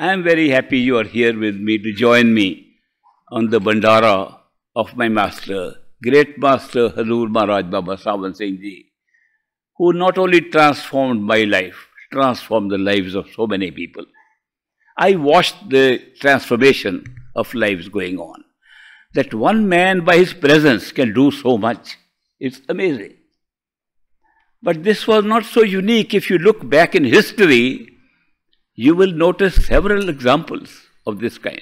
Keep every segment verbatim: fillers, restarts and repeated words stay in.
I am very happy you are here with me to join me on the Bandara of my master, great master Hazur Maharaj Baba Sawan Singh Ji, who not only transformed my life, transformed the lives of so many people. I watched the transformation of lives going on. That one man by his presence can do so much. It's amazing. But this was not so unique. If you look back in history, you will notice several examples of this kind.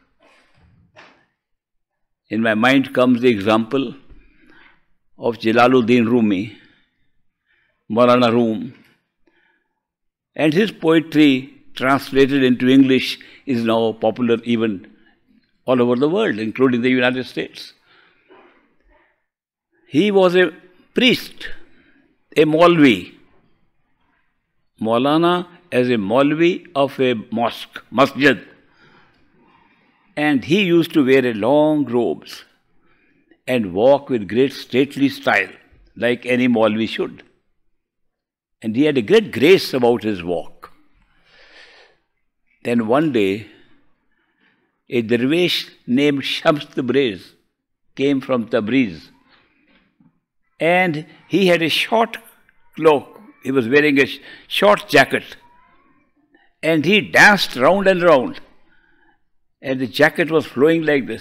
In my mind comes the example of Jalaluddin Rumi, Maulana Rum, and his poetry translated into English is now popular even all over the world, including the United States. He was a priest, a Maulvi. Maulana as a Maulvi of a mosque, masjid. And he used to wear a long robes and walk with great stately style, like any Maulvi should. And he had a great grace about his walk. Then one day, a dervish named Shams Tabriz came from Tabriz. And he had a short cloak. He was wearing a short jacket. And he danced round and round. And the jacket was flowing like this.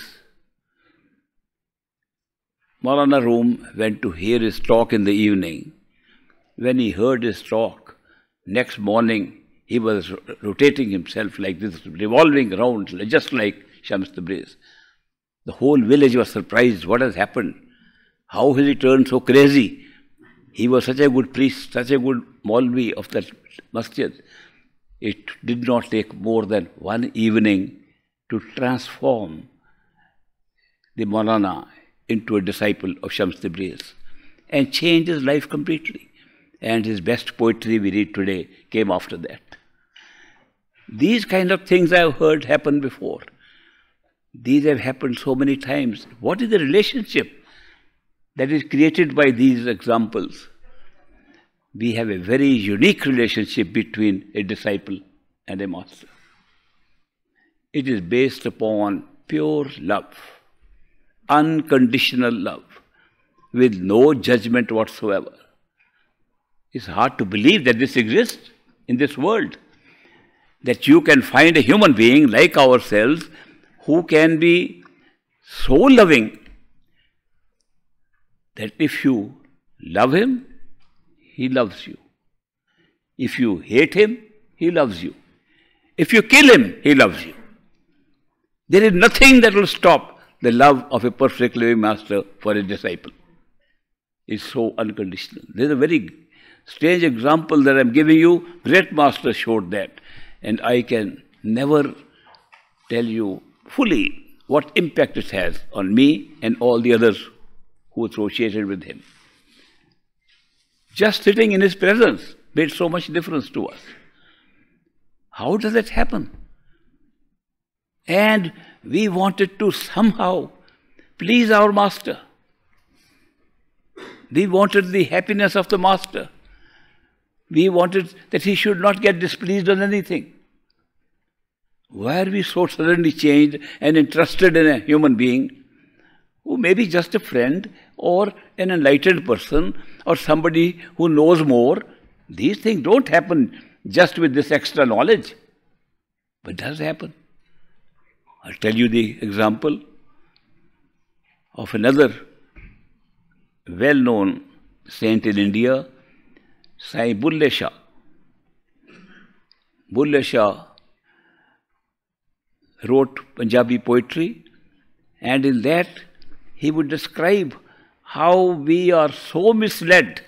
Maulana Rum went to hear his talk in the evening. When he heard his talk, next morning he was rotating himself like this, revolving around just like Shams Tabriz. The whole village was surprised. What has happened? How has he turned so crazy? He was such a good priest, such a good Maulvi of that masjid. It did not take more than one evening to transform the Maulana into a disciple of Shams Tabriz and change his life completely. And his best poetry we read today came after that. These kind of things I have heard happen before. These have happened so many times. What is the relationship that is created by these examples? We have a very unique relationship between a disciple and a master. It is based upon pure love, unconditional love, with no judgment whatsoever. It's hard to believe that this exists in this world, that you can find a human being like ourselves who can be so loving that if you love him, he loves you. If you hate him, he loves you. If you kill him, he loves you. There is nothing that will stop the love of a perfect living master for a disciple. It's so unconditional. There's a very strange example that I'm giving you. Great master showed that. And I can never tell you fully what impact it has on me and all the others who associated with him. Just sitting in his presence made so much difference to us. How does that happen? And we wanted to somehow please our master. We wanted the happiness of the master. We wanted that he should not get displeased on anything. Why are we so suddenly changed and interested in a human being who may be just a friend or an enlightened person or somebody who knows more? These things don't happen just with this extra knowledge, but it does happen. I'll tell you the example of another well-known saint in India, Sai Bulle Shah. Bulle Shah wrote Punjabi poetry, and in that he would describe how we are so misled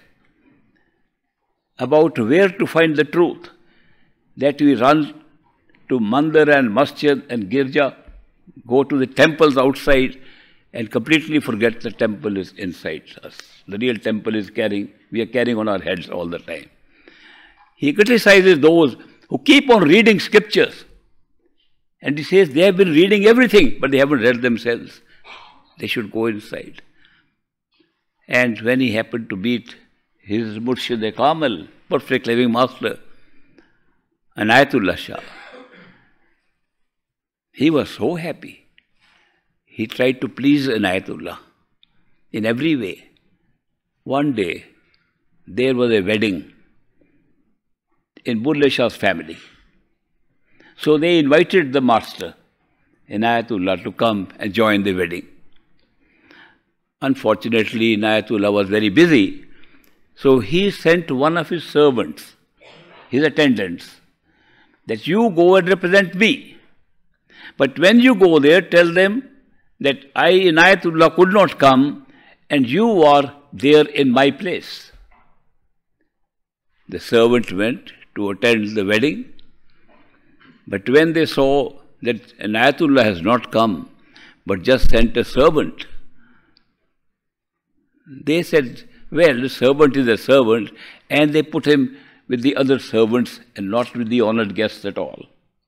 about where to find the truth that we run to mandir and masjid and girja, go to the temples outside and completely forget the temple is inside us. The real temple is carrying, we are carrying on our heads all the time. He criticizes those who keep on reading scriptures. And he says they have been reading everything, but they haven't read themselves. They should go inside. And when he happened to meet his Murshid-e-Kamil, perfect living master, Anayatullah Shah, He was so happy. He tried to please Inayatullah in every way. One day, there was a wedding in Bulleh Shah's family. So they invited the master, Inayatullah, to come and join the wedding. Unfortunately, Inayatullah was very busy, so he sent one of his servants, his attendants, that you go and represent me. But when you go there, tell them that I, Inayatullah, could not come and you are there in my place. The servant went to attend the wedding, but when they saw that Inayatullah has not come, but just sent a servant, they said, well, the servant is a servant, and they put him with the other servants and not with the honored guests at all.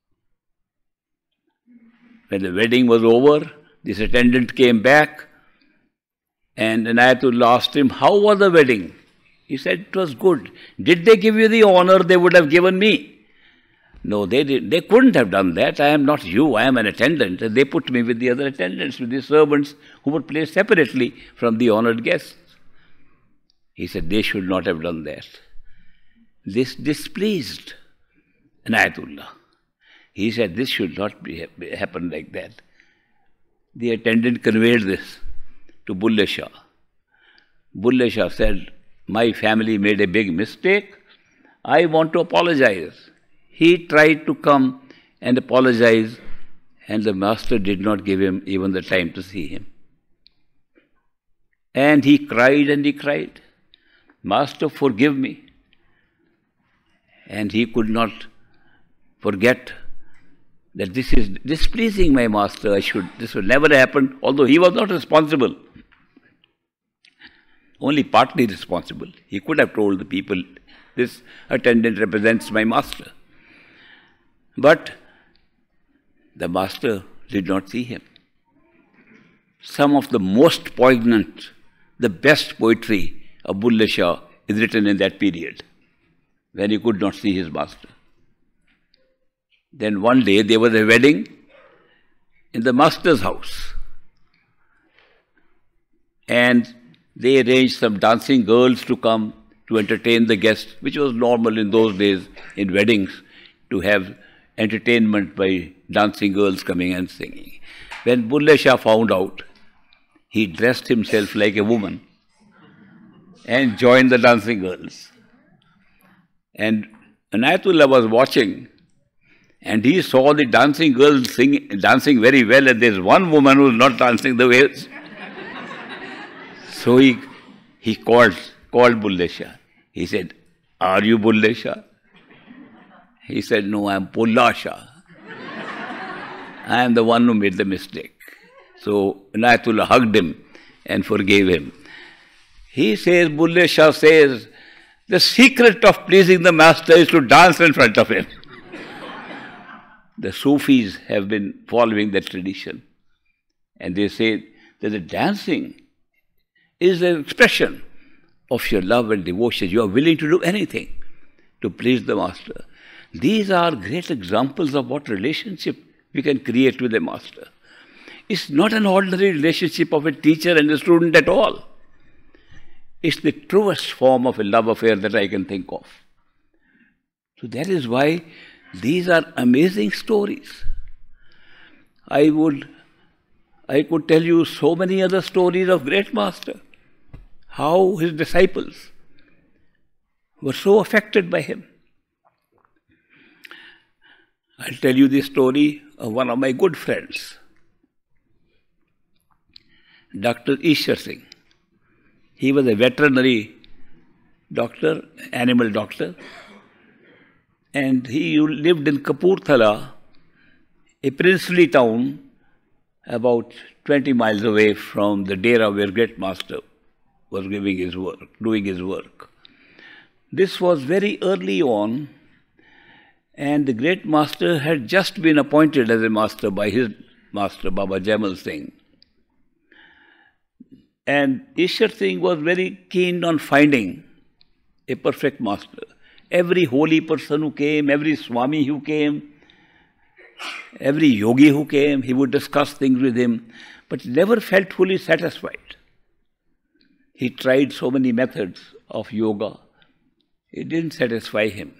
When the wedding was over, this attendant came back, and Inayatullah asked him, how was the wedding? He said, it was good. Did they give you the honor they would have given me? No, they did. They couldn't have done that. I am not you. I am an attendant. And they put me with the other attendants, with the servants who were placed separately from the honored guests. He said, they should not have done that. This displeased Inayatullah. He said, this should not be happen like that. The attendant conveyed this to Bulleh Shah. Bulleh Shah said, my family made a big mistake. I want to apologize. He tried to come and apologize, and the master did not give him even the time to see him. And he cried and he cried, Master, forgive me. And he could not forget that this is displeasing my master. I should, this will never happen, although he was not responsible. Only partly responsible. He could have told the people, this attendant represents my master. But the master did not see him. Some of the most poignant, the best poetry of Bulleh Shah is written in that period, when he could not see his master. Then one day there was a wedding in the master's house, and they arranged some dancing girls to come to entertain the guests, which was normal in those days in weddings, to have entertainment by dancing girls coming and singing. When Bulleh Shah found out, he dressed himself like a woman and joined the dancing girls. And Inayatullah was watching, and he saw the dancing girls sing, dancing very well, and there's one woman who's not dancing the way. So he, he called, called Bulleh Shah. He said, are you Bulleh Shah? He said, no, I am Pullah Shah. I am the one who made the mistake. So Inayatullah hugged him and forgave him. He says, Bulleh Shah says, the secret of pleasing the master is to dance in front of him. The Sufis have been following that tradition. And they say that the dancing is an expression of your love and devotion. You are willing to do anything to please the master. These are great examples of what relationship we can create with a master. It's not an ordinary relationship of a teacher and a student at all. It's the truest form of a love affair that I can think of. So that is why these are amazing stories. I would, I could tell you so many other stories of great master, how his disciples were so affected by him. I'll tell you the story of one of my good friends, Doctor Ishwar Singh. He was a veterinary doctor, animal doctor, and he lived in Kapurthala, a princely town about twenty miles away from the Dera where Great Master was giving his work, doing his work. This was very early on, and the Great Master had just been appointed as a master by his master, Baba Jaimal Singh. And Ishwar Singh was very keen on finding a perfect master. Every holy person who came, every Swami who came, Every yogi who came, he would discuss things with him, but never felt fully satisfied. He tried so many methods of yoga. It didn't satisfy him.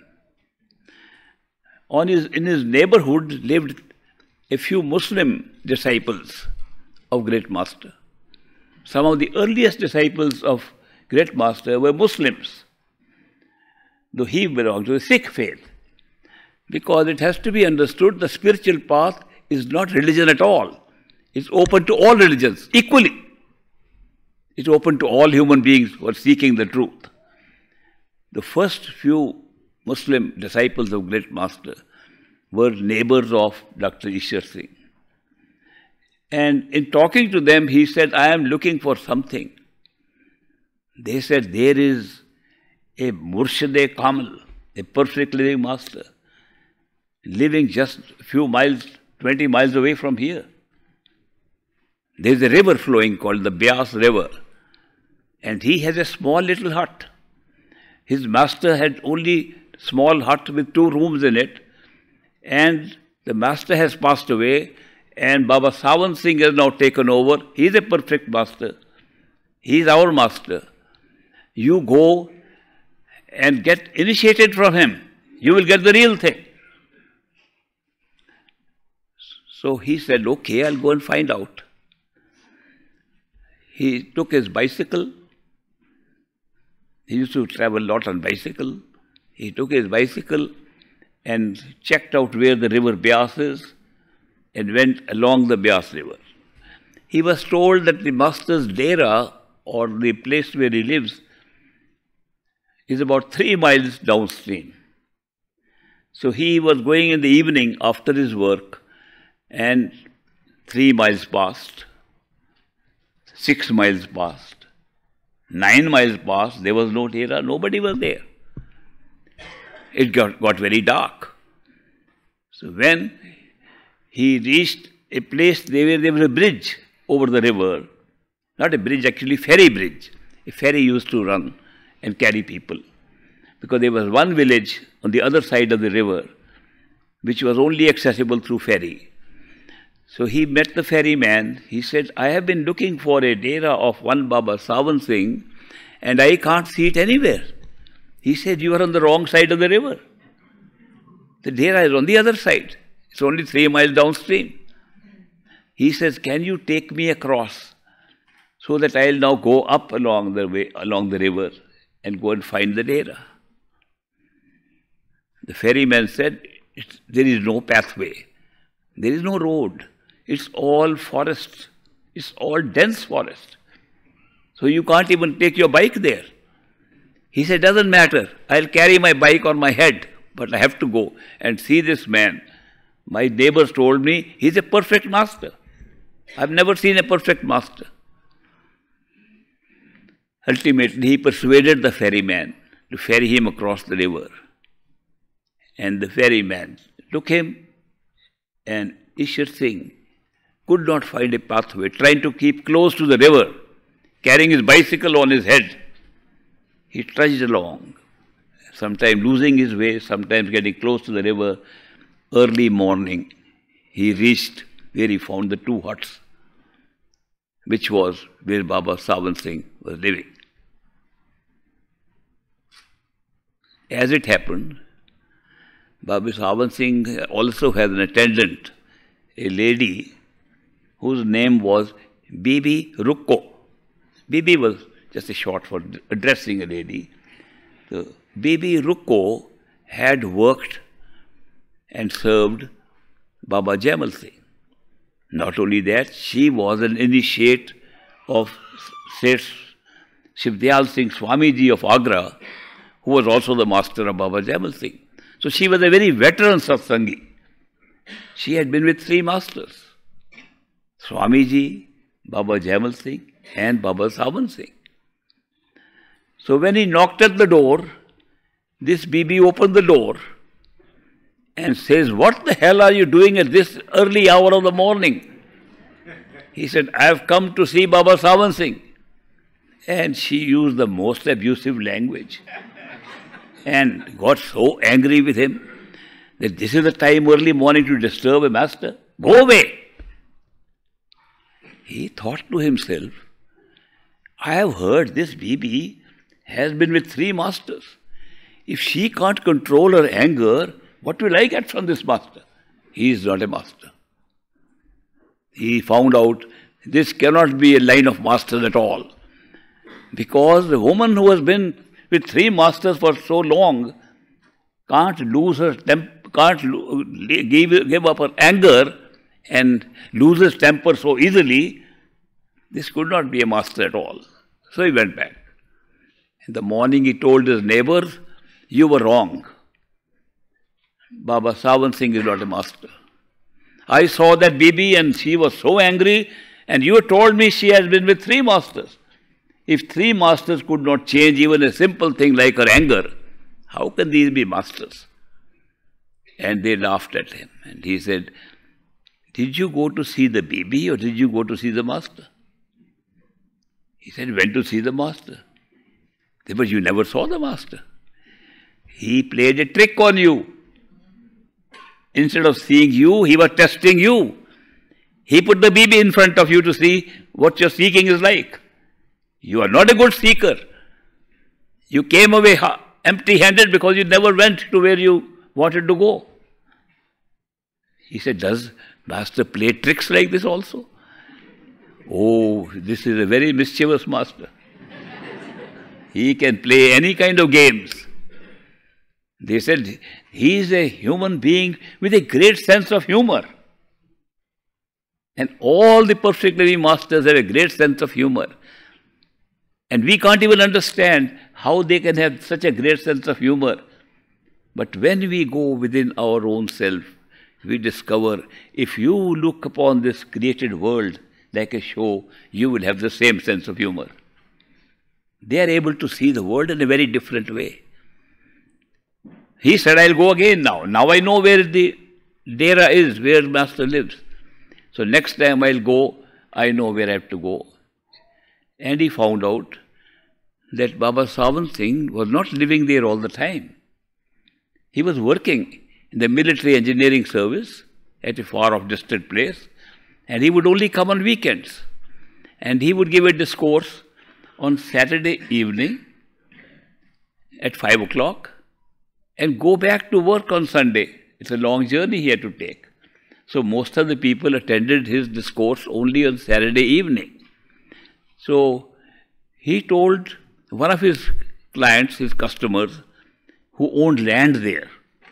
On his, in his neighborhood lived a few Muslim disciples of Great Master. Some of the earliest disciples of Great Master were Muslims, though he belonged to the Sikh faith. Because it has to be understood the spiritual path is not religion at all. It's open to all religions equally. It's open to all human beings who are seeking the truth. The first few Muslim disciples of Great Master were neighbors of Doctor Ishwar Singh. And in talking to them, he said, I am looking for something. They said, there is a Murshid-e-Kamil, a perfect living master, living just a few miles, twenty miles away from here. There is a river flowing called the Byas River, and he has a small little hut. His master had only small hut with two rooms in it, and the master has passed away, and Baba Sawan Singh has now taken over. He is a perfect master. He is our master. You go and get initiated from him. You will get the real thing. So he said, okay, I'll go and find out. He took his bicycle. He used to travel a lot on bicycle. He took his bicycle and checked out where the river Byas is and went along the Byas River. He was told that the master's dera, or the place where he lives, is about three miles downstream. So he was going in the evening after his work, and three miles passed, six miles passed, nine miles passed, there was no dera, nobody was there. It got, got very dark. So when he reached a place where there was a bridge over the river, not a bridge, actually ferry bridge. A ferry used to run and carry people, because there was one village on the other side of the river which was only accessible through ferry. So he met the ferryman. He said, I have been looking for a dera of one Baba Sawan Singh and I can't see it anywhere. He said, you are on the wrong side of the river. The dera is on the other side. It's only three miles downstream. He says, can you take me across so that I'll now go up along the way, along the river and go and find the dera? The ferryman said, it's, there is no pathway. There is no road. It's all forest. It's all dense forest. So you can't even take your bike there. He said, doesn't matter. I'll carry my bike on my head, but I have to go and see this man. My neighbors told me he's a perfect master. I've never seen a perfect master. Ultimately, he persuaded the ferryman to ferry him across the river. And the ferryman took him, and Ishwar Singh could not find a pathway, trying to keep close to the river, carrying his bicycle on his head. He trudged along, sometimes losing his way, sometimes getting close to the river. Early morning, he reached where he found the two huts, which was where Baba Sawan Singh was living. As it happened, Baba Sawan Singh also had an attendant, a lady whose name was Bibi Rukko. Bibi was just a short for addressing a lady. So, Bibi Rukko had worked and served Baba Jaimal Singh. Not only that, she was an initiate of Seth Shivdayal Singh Swamiji of Agra, who was also the master of Baba Jaimal Singh. So she was a very veteran satsangi. She had been with three masters, Swamiji, Baba Jaimal Singh, and Baba Sawan Singh. So when he knocked at the door, this Bibi opened the door and says, what the hell are you doing at this early hour of the morning? He said, I have come to see Baba Sawan Singh. And she used the most abusive language and got so angry with him that this is the time early morning to disturb a master? Go away. He thought to himself, I have heard this Bibi has been with three masters. If she can't control her anger, what will I get from this master? He is not a master. He found out this cannot be a line of masters at all. Because the woman who has been with three masters for so long can't lose her temp- can't lo- give, give up her anger and loses temper so easily. This could not be a master at all. So he went back. In the morning he told his neighbors, you were wrong. Baba Sawan Singh is not a master. I saw that Bibi and she was so angry, and you told me she has been with three masters. If three masters could not change even a simple thing like her anger, how can these be masters? And they laughed at him. And he said, did you go to see the Bibi or did you go to see the master? He said, went to see the master. They said, but you never saw the master. He played a trick on you. Instead of seeing you, he was testing you. He put the Bibi in front of you to see what your seeking is like. You are not a good seeker. You came away empty-handed because you never went to where you wanted to go. He said, does master play tricks like this also? Oh, this is a very mischievous master. He can play any kind of games. They said, he is a human being with a great sense of humor. And all the perfectly masters have a great sense of humor. And we can't even understand how they can have such a great sense of humor. But when we go within our own self, we discover if you look upon this created world like a show, you will have the same sense of humor. They are able to see the world in a very different way. He said, I'll go again now. Now I know where the dera is, where master lives. So next time I'll go, I know where I have to go. And he found out that Baba Sawan Singh was not living there all the time. He was working in the military engineering service at a far-off distant place, and he would only come on weekends. And he would give a discourse on Saturday evening at five o'clock and go back to work on Sunday. It's a long journey he had to take. So most of the people attended his discourse only on Saturday evening. So he told one of his clients, his customers, who owned land there,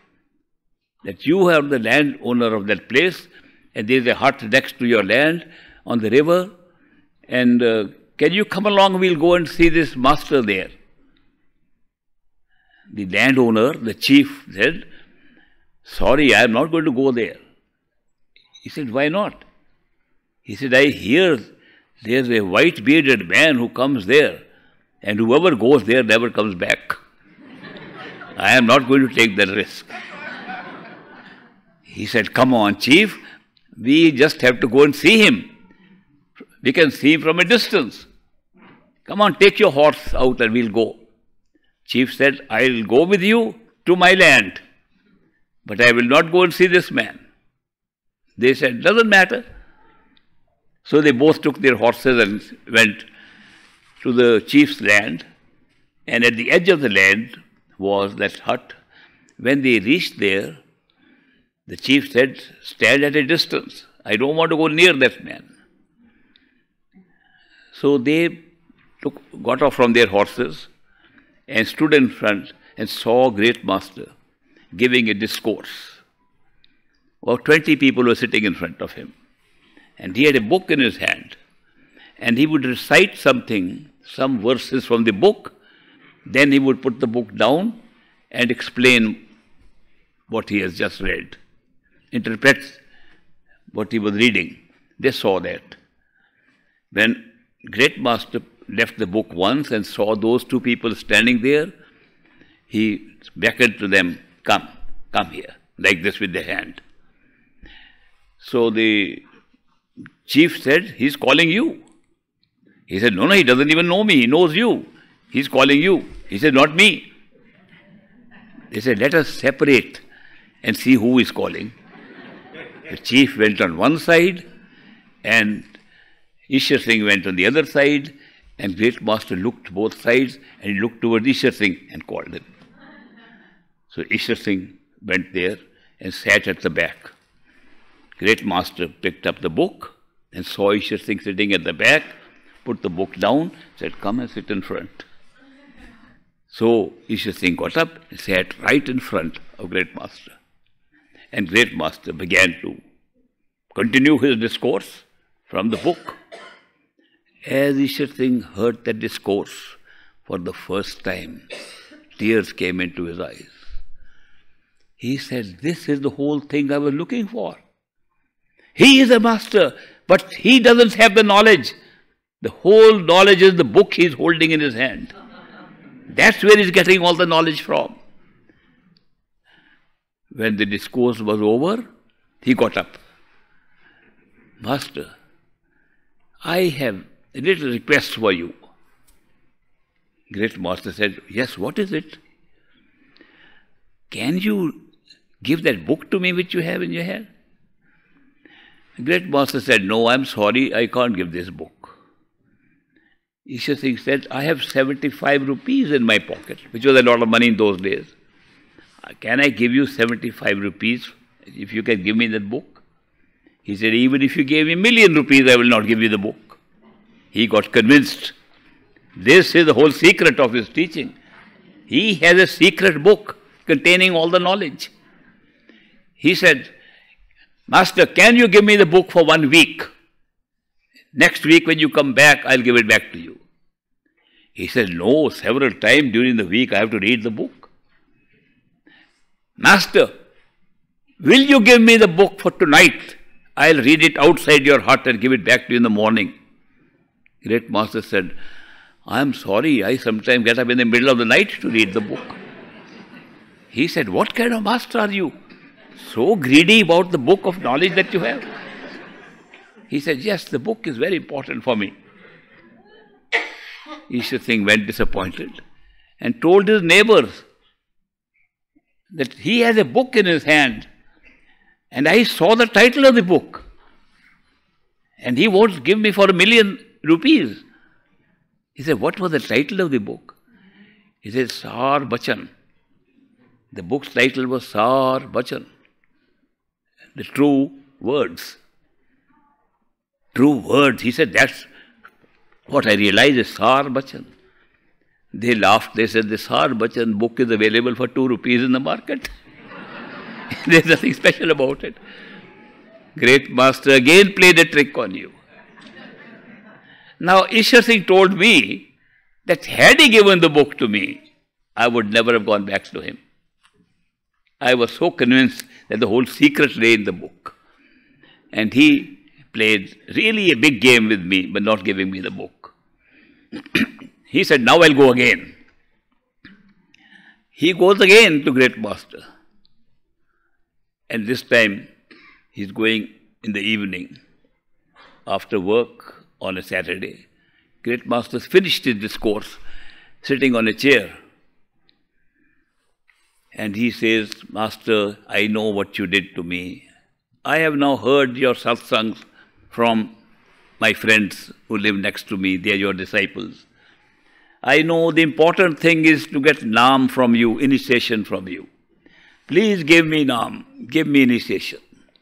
that you are the landowner of that place, and there is a hut next to your land on the river, and uh, can you come along, we'll go and see this master there. The landowner, the chief, said, sorry, I am not going to go there. He said, why not? He said, I hear there's a white-bearded man who comes there, and whoever goes there never comes back. I am not going to take that risk. He said, come on, chief, we just have to go and see him. We can see him from a distance. Come on, take your horse out and we'll go. Chief said, I'll go with you to my land, but I will not go and see this man. They said, doesn't matter. So they both took their horses and went to the chief's land, and at the edge of the land was that hut. When they reached there, the chief said, stand at a distance. I don't want to go near that man. So they took, got off from their horses and stood in front and saw Great Master giving a discourse. About twenty people were sitting in front of him. And he had a book in his hand. And he would recite something, some verses from the book. Then he would put the book down and explain what he has just read. Interpret what he was reading. They saw that. When Great Master left the book once and saw those two people standing there, he beckoned to them, come, come here, like this with the hand. So the chief said, he's calling you. He said, no, no, he doesn't even know me, he knows you. He's calling you. He said, not me. They said, let us separate and see who is calling. The chief went on one side, and Ishwar Singh went on the other side, and Great Master looked both sides, and he looked towards Ishwar Singh and called him. So Ishwar Singh went there and sat at the back. Great Master picked up the book and saw Ishwar Singh sitting at the back, put the book down, said, "Come and sit in front." So Ishwar Singh got up and sat right in front of Great Master. And Great Master began to continue his discourse from the book. As Ishwar Singh heard that discourse for the first time, tears came into his eyes. He said, "This is the whole thing I was looking for. He is a master, but he doesn't have the knowledge. The whole knowledge is the book he is holding in his hand. That's where he's getting all the knowledge from." When the discourse was over, he got up. "Master, I have a little request for you." Great Master said, "Yes, what is it?" "Can you give that book to me which you have in your hand?" Great Master said, "No, I'm sorry, I can't give this book." Ishwar Singh said, "I have seventy-five rupees in my pocket," which was a lot of money in those days. "Can I give you seventy-five rupees if you can give me that book?" He said, "Even if you gave me a million rupees, I will not give you the book." He got convinced. This is the whole secret of his teaching. He has a secret book containing all the knowledge. He said, "Master, can you give me the book for one week? Next week when you come back, I'll give it back to you." He said, "No, several times during the week I have to read the book." "Master, will you give me the book for tonight? I'll read it outside your hut and give it back to you in the morning." Great Master said, "I'm sorry, I sometimes get up in the middle of the night to read the book." He said, "What kind of master are you? So greedy about the book of knowledge that you have?" He said, "Yes, the book is very important for me." Ishwar Singh went disappointed and told his neighbors that he has a book in his hand, and I saw the title of the book, and he won't give me for a million rupees. He said, "What was the title of the book?" He said, "Sar Bachan." The book's title was Sar Bachan, the true words. True words. He said, "That's what I realized is Sar Bachan." They laughed. They said, "The Sar Bachan book is available for two rupees in the market." There's nothing special about it. Great Master again played a trick on you. Now, Ishwar Singh told me that had he given the book to me, I would never have gone back to him. I was so convinced that the whole secret lay in the book. And he played really a big game with me by not giving me the book. He said, "Now I'll go again." He goes again to Great Master. And this time, he's going in the evening after work on a Saturday. Great Master finished his discourse sitting on a chair. And he says, "Master, I know what you did to me. I have now heard your satsangs from my friends who live next to me. They are your disciples. I know the important thing is to get Naam from you, initiation from you. Please give me Naam, give me initiation."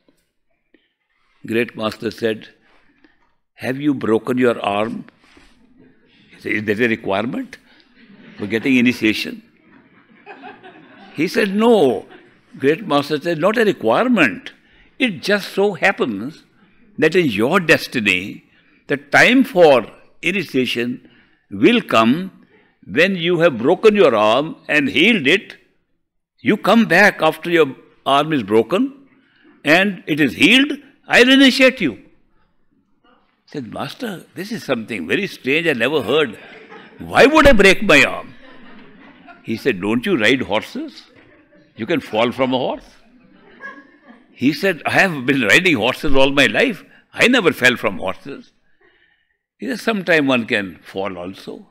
Great Master said, "Have you broken your arm?" He said, "Is that a requirement for getting initiation?" He said, "No." Great Master said, "Not a requirement. It just so happens that in your destiny, the time for initiation will come when you have broken your arm and healed it. You come back after your arm is broken and it is healed, I'll initiate you." He said, "Master, this is something very strange I never heard. Why would I break my arm?" He said, "Don't you ride horses? You can fall from a horse." He said, "I have been riding horses all my life. I never fell from horses." He said, "Sometime one can fall also."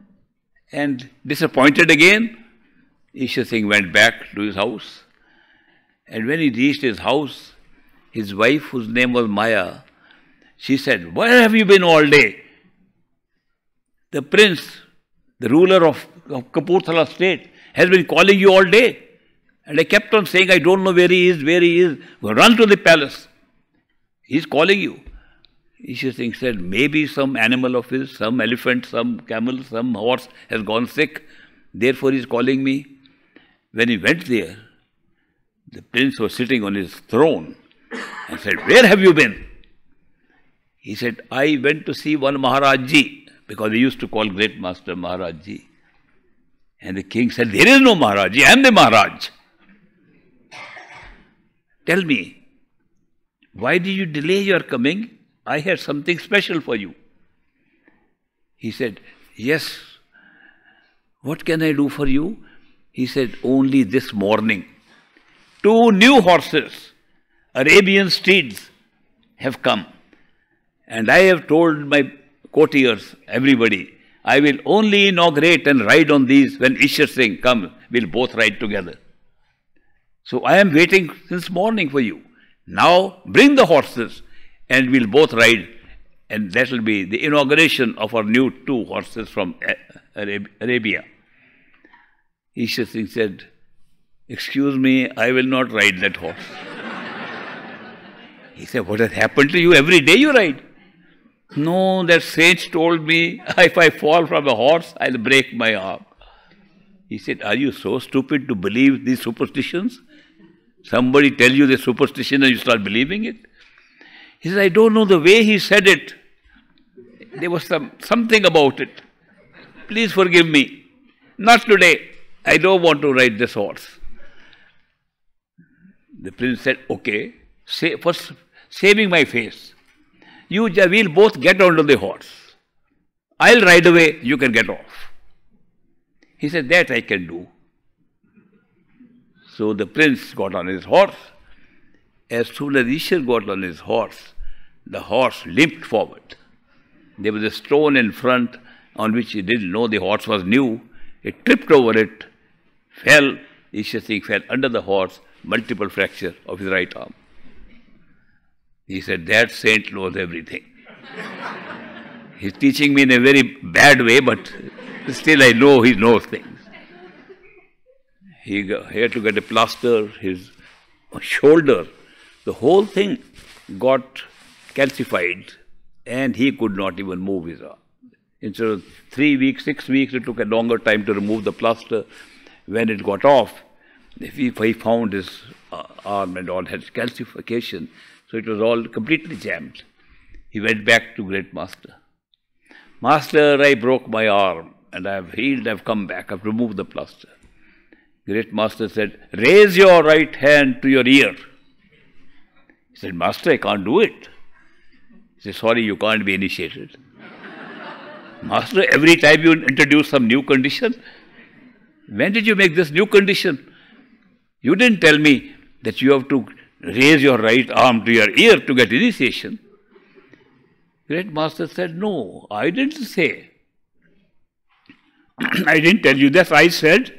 And disappointed again, Ishwar Singh went back to his house And when he reached his house, his wife, whose name was Maya, she said, "Where have you been all day?" "The prince, the ruler of, of Kapurthala state, has been calling you all day." And I kept on saying, "I don't know where he is, where he is. Run to the palace. He's calling you." Ishwar Singh said, "Maybe some animal of his, some elephant, some camel, some horse has gone sick. Therefore he's calling me." When he went there, the prince was sitting on his throne and said, "Where have you been?" He said, "I went to see one Maharaj Ji," because he used to call great master Maharaj Ji. And the king said, "There is no Maharaj Ji, I am the Maharaj. Tell me, why did you delay your coming? I had something special for you." He said, "Yes, what can I do for you?" He said, "Only this morning, two new horses, Arabian steeds, have come. And I have told my courtiers, everybody, I will only inaugurate and ride on these when Ishwar Singh comes. We'll both ride together. So I am waiting since morning for you. Now bring the horses and we'll both ride. And that will be the inauguration of our new two horses from Arabia." Ishwar Singh said, "Excuse me, I will not ride that horse." He said, "What has happened to you? Every day you ride." "No, that sage told me if I fall from a horse, I'll break my arm." He said, "Are you so stupid to believe these superstitions? Somebody tell you the superstition and you start believing it?" He said, "I don't know the way he said it. There was some something about it. Please forgive me. Not today. I don't want to ride this horse." The prince said, "Okay, say, first saving my face. You will both get onto the horse. I'll ride away, you can get off." He said, "That I can do." So the prince got on his horse. As soon as Ishwar got on his horse, the horse limped forward. There was a stone in front on which he didn't know the horse was new. He tripped over it, fell. Ishwar Singh fell under the horse, multiple fracture of his right arm. He said, "That saint knows everything." He's teaching me in a very bad way, but still I know he knows things. He had to get a plaster, his shoulder, the whole thing got calcified and he could not even move his arm. Instead of three weeks, six weeks, it took a longer time to remove the plaster. When it got off, he found his arm and all had calcification, so it was all completely jammed. He went back to Great Master. "Master, I broke my arm and I have healed, I have come back, I have removed the plaster." Great Master said, "Raise your right hand to your ear." He said, "Master, I can't do it." He said, "Sorry, you can't be initiated." "Master, every time you introduce some new condition, when did you make this new condition? You didn't tell me that you have to raise your right arm to your ear to get initiation." Great Master said, "No, I didn't say. I didn't tell you this. I said,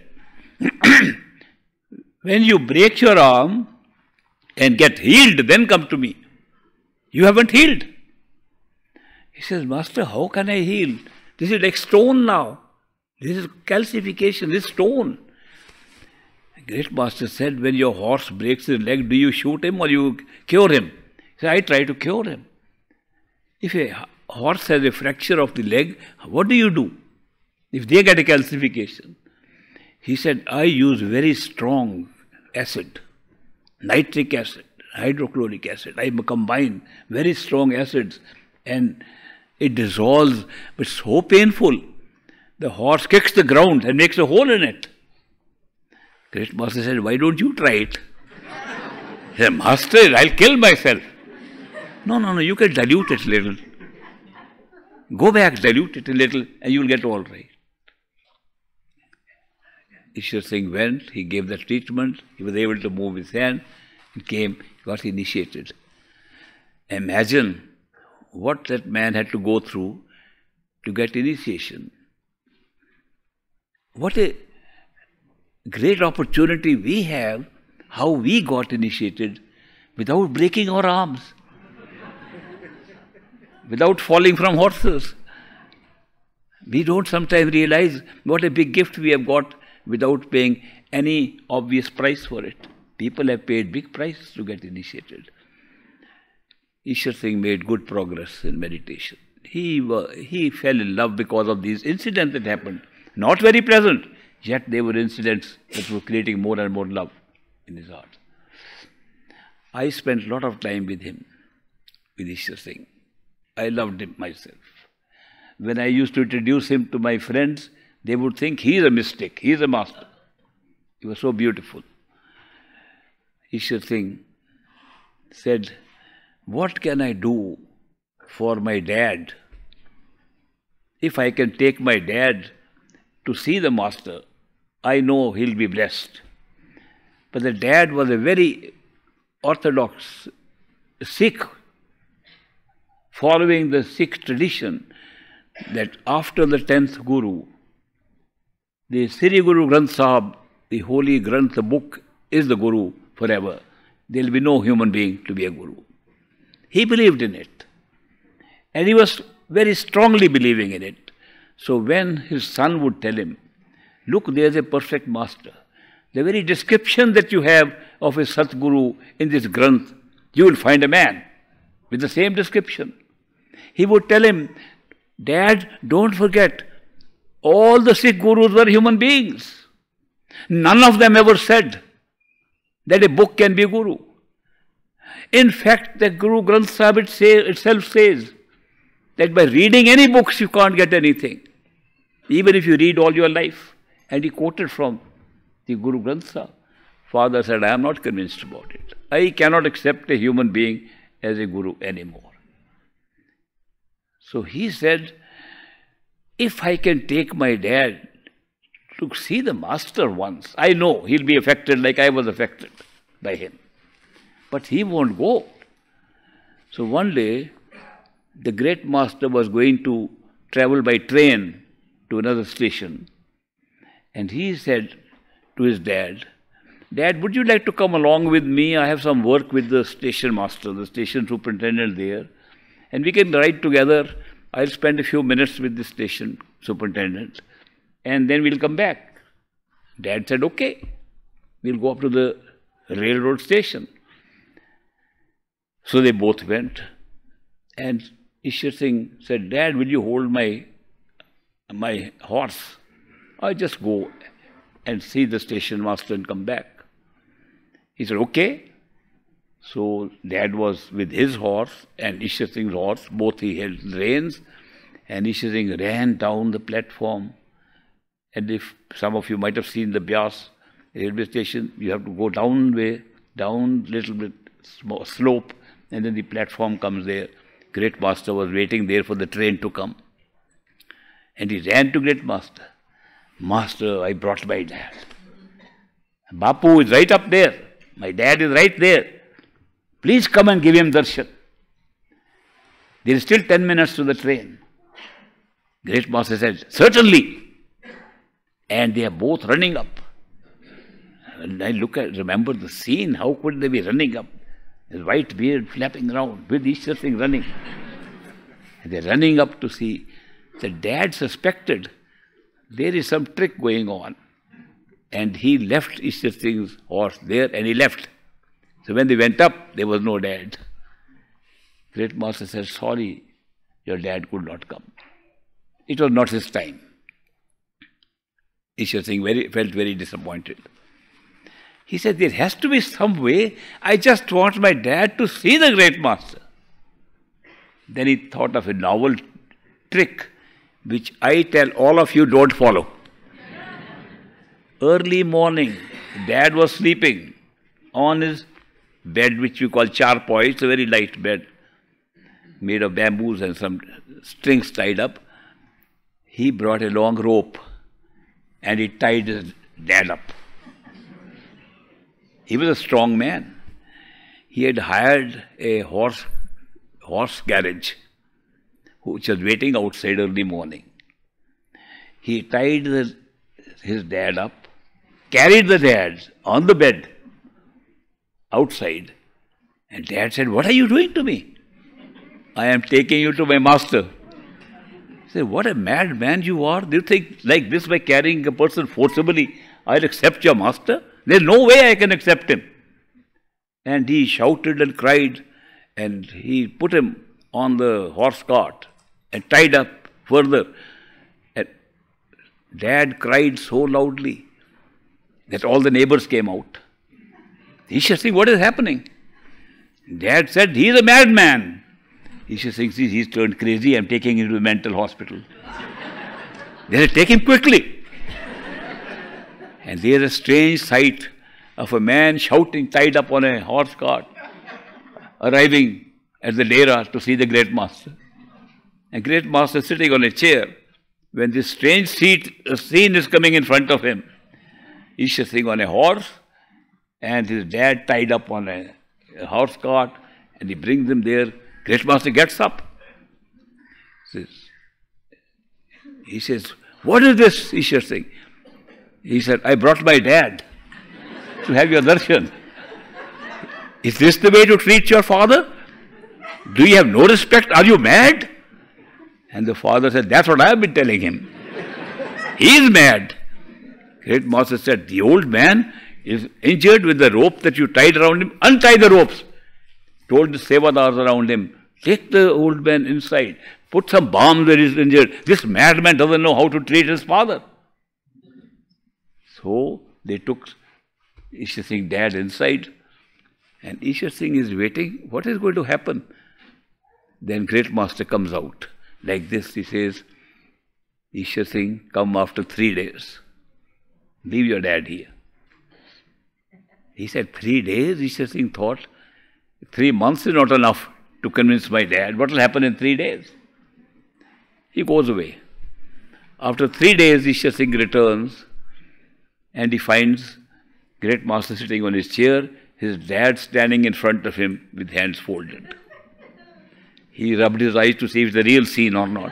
when you break your arm and get healed, then come to me. You haven't healed." He says, "Master, how can I heal? This is like stone now. This is calcification, this stone." Great Master said, "When your horse breaks his leg, do you shoot him or you cure him?" He said, "I try to cure him." If a horse has a fracture of the leg, what do you do if they get a calcification? He said, "I use very strong acid, nitric acid, hydrochloric acid. I combine very strong acids and it dissolves, but so painful. The horse kicks the ground and makes a hole in it." Great Master said, "Why don't you try it?" He said, "Master, I'll kill myself." "No, no, no, you can dilute it a little. Go back, dilute it a little and you'll get all right." Ishwar Singh went, he gave the treatment, he was able to move his hand, he came, got initiated. Imagine what that man had to go through to get initiation. What a great opportunity we have how we got initiated without breaking our arms, without falling from horses. We don't sometimes realize what a big gift we have got without paying any obvious price for it. People have paid big price to get initiated. Ishwar Singh made good progress in meditation. He, uh, he fell in love because of these incidents that happened. Not very pleasant, yet they were incidents that were creating more and more love in his heart. I spent a lot of time with him, with Ishwar Singh. I loved him myself. When I used to introduce him to my friends, they would think he is a mystic, he is a master. He was so beautiful. Ishwar Singh said, "What can I do for my dad? If I can take my dad to see the master, I know he'll be blessed." But the dad was a very orthodox Sikh, following the Sikh tradition that after the tenth Guru, the Sri Guru Granth Sahib, the holy Granth, the book, is the Guru forever. There will be no human being to be a Guru. He believed in it. And he was very strongly believing in it. So when his son would tell him, "Look, there's a perfect master. The very description that you have of a Satguru in this Granth, you will find a man with the same description." He would tell him, "Dad, don't forget, all the Sikh Gurus were human beings. None of them ever said that a book can be a Guru. In fact, the Guru Granth Sahib it say, itself says that by reading any books you can't get anything, even if you read all your life." And he quoted from the Guru Granth Sahib. Father said, "I am not convinced about it. I cannot accept a human being as a Guru anymore." So he said, "If I can take my dad to see the master once, I know he'll be affected like I was affected by him. But he won't go." So one day, the great master was going to travel by train to another station. And he said to his dad, "Dad, would you like to come along with me? I have some work with the station master, the station superintendent there. And we can ride together. I'll spend a few minutes with the station superintendent. And then we'll come back." Dad said, "Okay, we'll go up to the railroad station." So they both went. And Ishwar Singh said, "Dad, will you hold my, my horse? I'll just go and see the station master and come back." He said, "Okay." So Dad was with his horse and Ishwar Singh's horse. Both he held reins. And Ishwar Singh ran down the platform. And if some of you might have seen the Byas railway station, you have to go down way, down little bit small slope, and then the platform comes there. Great Master was waiting there for the train to come. And he ran to Great Master. "Master, I brought my dad. Bapu is right up there. My dad is right there. Please come and give him darshan. There is still ten minutes to the train." Great Master said, "Certainly." And they are both running up. And I look at, remember the scene. How could they be running up? His white beard flapping around with Ishwar Singh running. And they're running up to see. The dad suspected there is some trick going on. And he left Ishwar Singh's horse there and he left. So when they went up, there was no dad. Great Master said, "Sorry, your dad could not come. It was not his time." Ishwar Singh very, felt very disappointed. He said, "There has to be some way. I just want my dad to see the Great Master." Then he thought of a novel trick, which I tell all of you don't follow. Early morning, Dad was sleeping on his bed, which we call charpoy. It's a very light bed, made of bamboos and some strings tied up. He brought a long rope and he tied his dad up. He was a strong man. He had hired a horse, horse garage, which was waiting outside early morning. He tied the, his dad up, carried the dad on the bed, outside. And Dad said, "What are you doing to me?" "I am taking you to my master." He said, "What a mad man you are. Do you think like this by carrying a person forcibly, I'll accept your master? There's no way I can accept him." And he shouted and cried, and he put him on the horse cart and tied up further. And Dad cried so loudly that all the neighbors came out. Ishwar Singh, "What is happening?" Dad said, "He is a madman." Ishwar Singh says, "He's turned crazy. I'm taking him to the mental hospital." They said, "Take him quickly." And there's a strange sight of a man shouting, tied up on a horse cart, arriving at the Dera to see the great master. And great master sitting on a chair. When this strange seat, uh, scene is coming in front of him, Ishwar Singh on a horse, and his dad tied up on a, a horse cart, and he brings them there. Great master gets up. Says, he says, "What is this, Ishwar Singh?" He said, "I brought my dad to have your darshan." "Is this the way to treat your father? Do you have no respect? Are you mad?" And the father said, "That's what I have been telling him. He is mad." Great master said, "The old man is injured with the rope that you tied around him. Untie the ropes." Told the sevadars around him, "Take the old man inside. Put some balm where he is injured. This madman doesn't know how to treat his father." So they took Ishwar Singh's dad inside, and Ishwar Singh is waiting. What is going to happen? Then great master comes out. Like this, he says, "Ishwar Singh, come after three days. Leave your dad here." He said, "Three days?" Ishwar Singh thought, three months is not enough to convince my dad. What will happen in three days? He goes away. After three days, Ishwar Singh returns, and he finds great master sitting on his chair, his dad standing in front of him with hands folded. He rubbed his eyes to see if it's a real scene or not.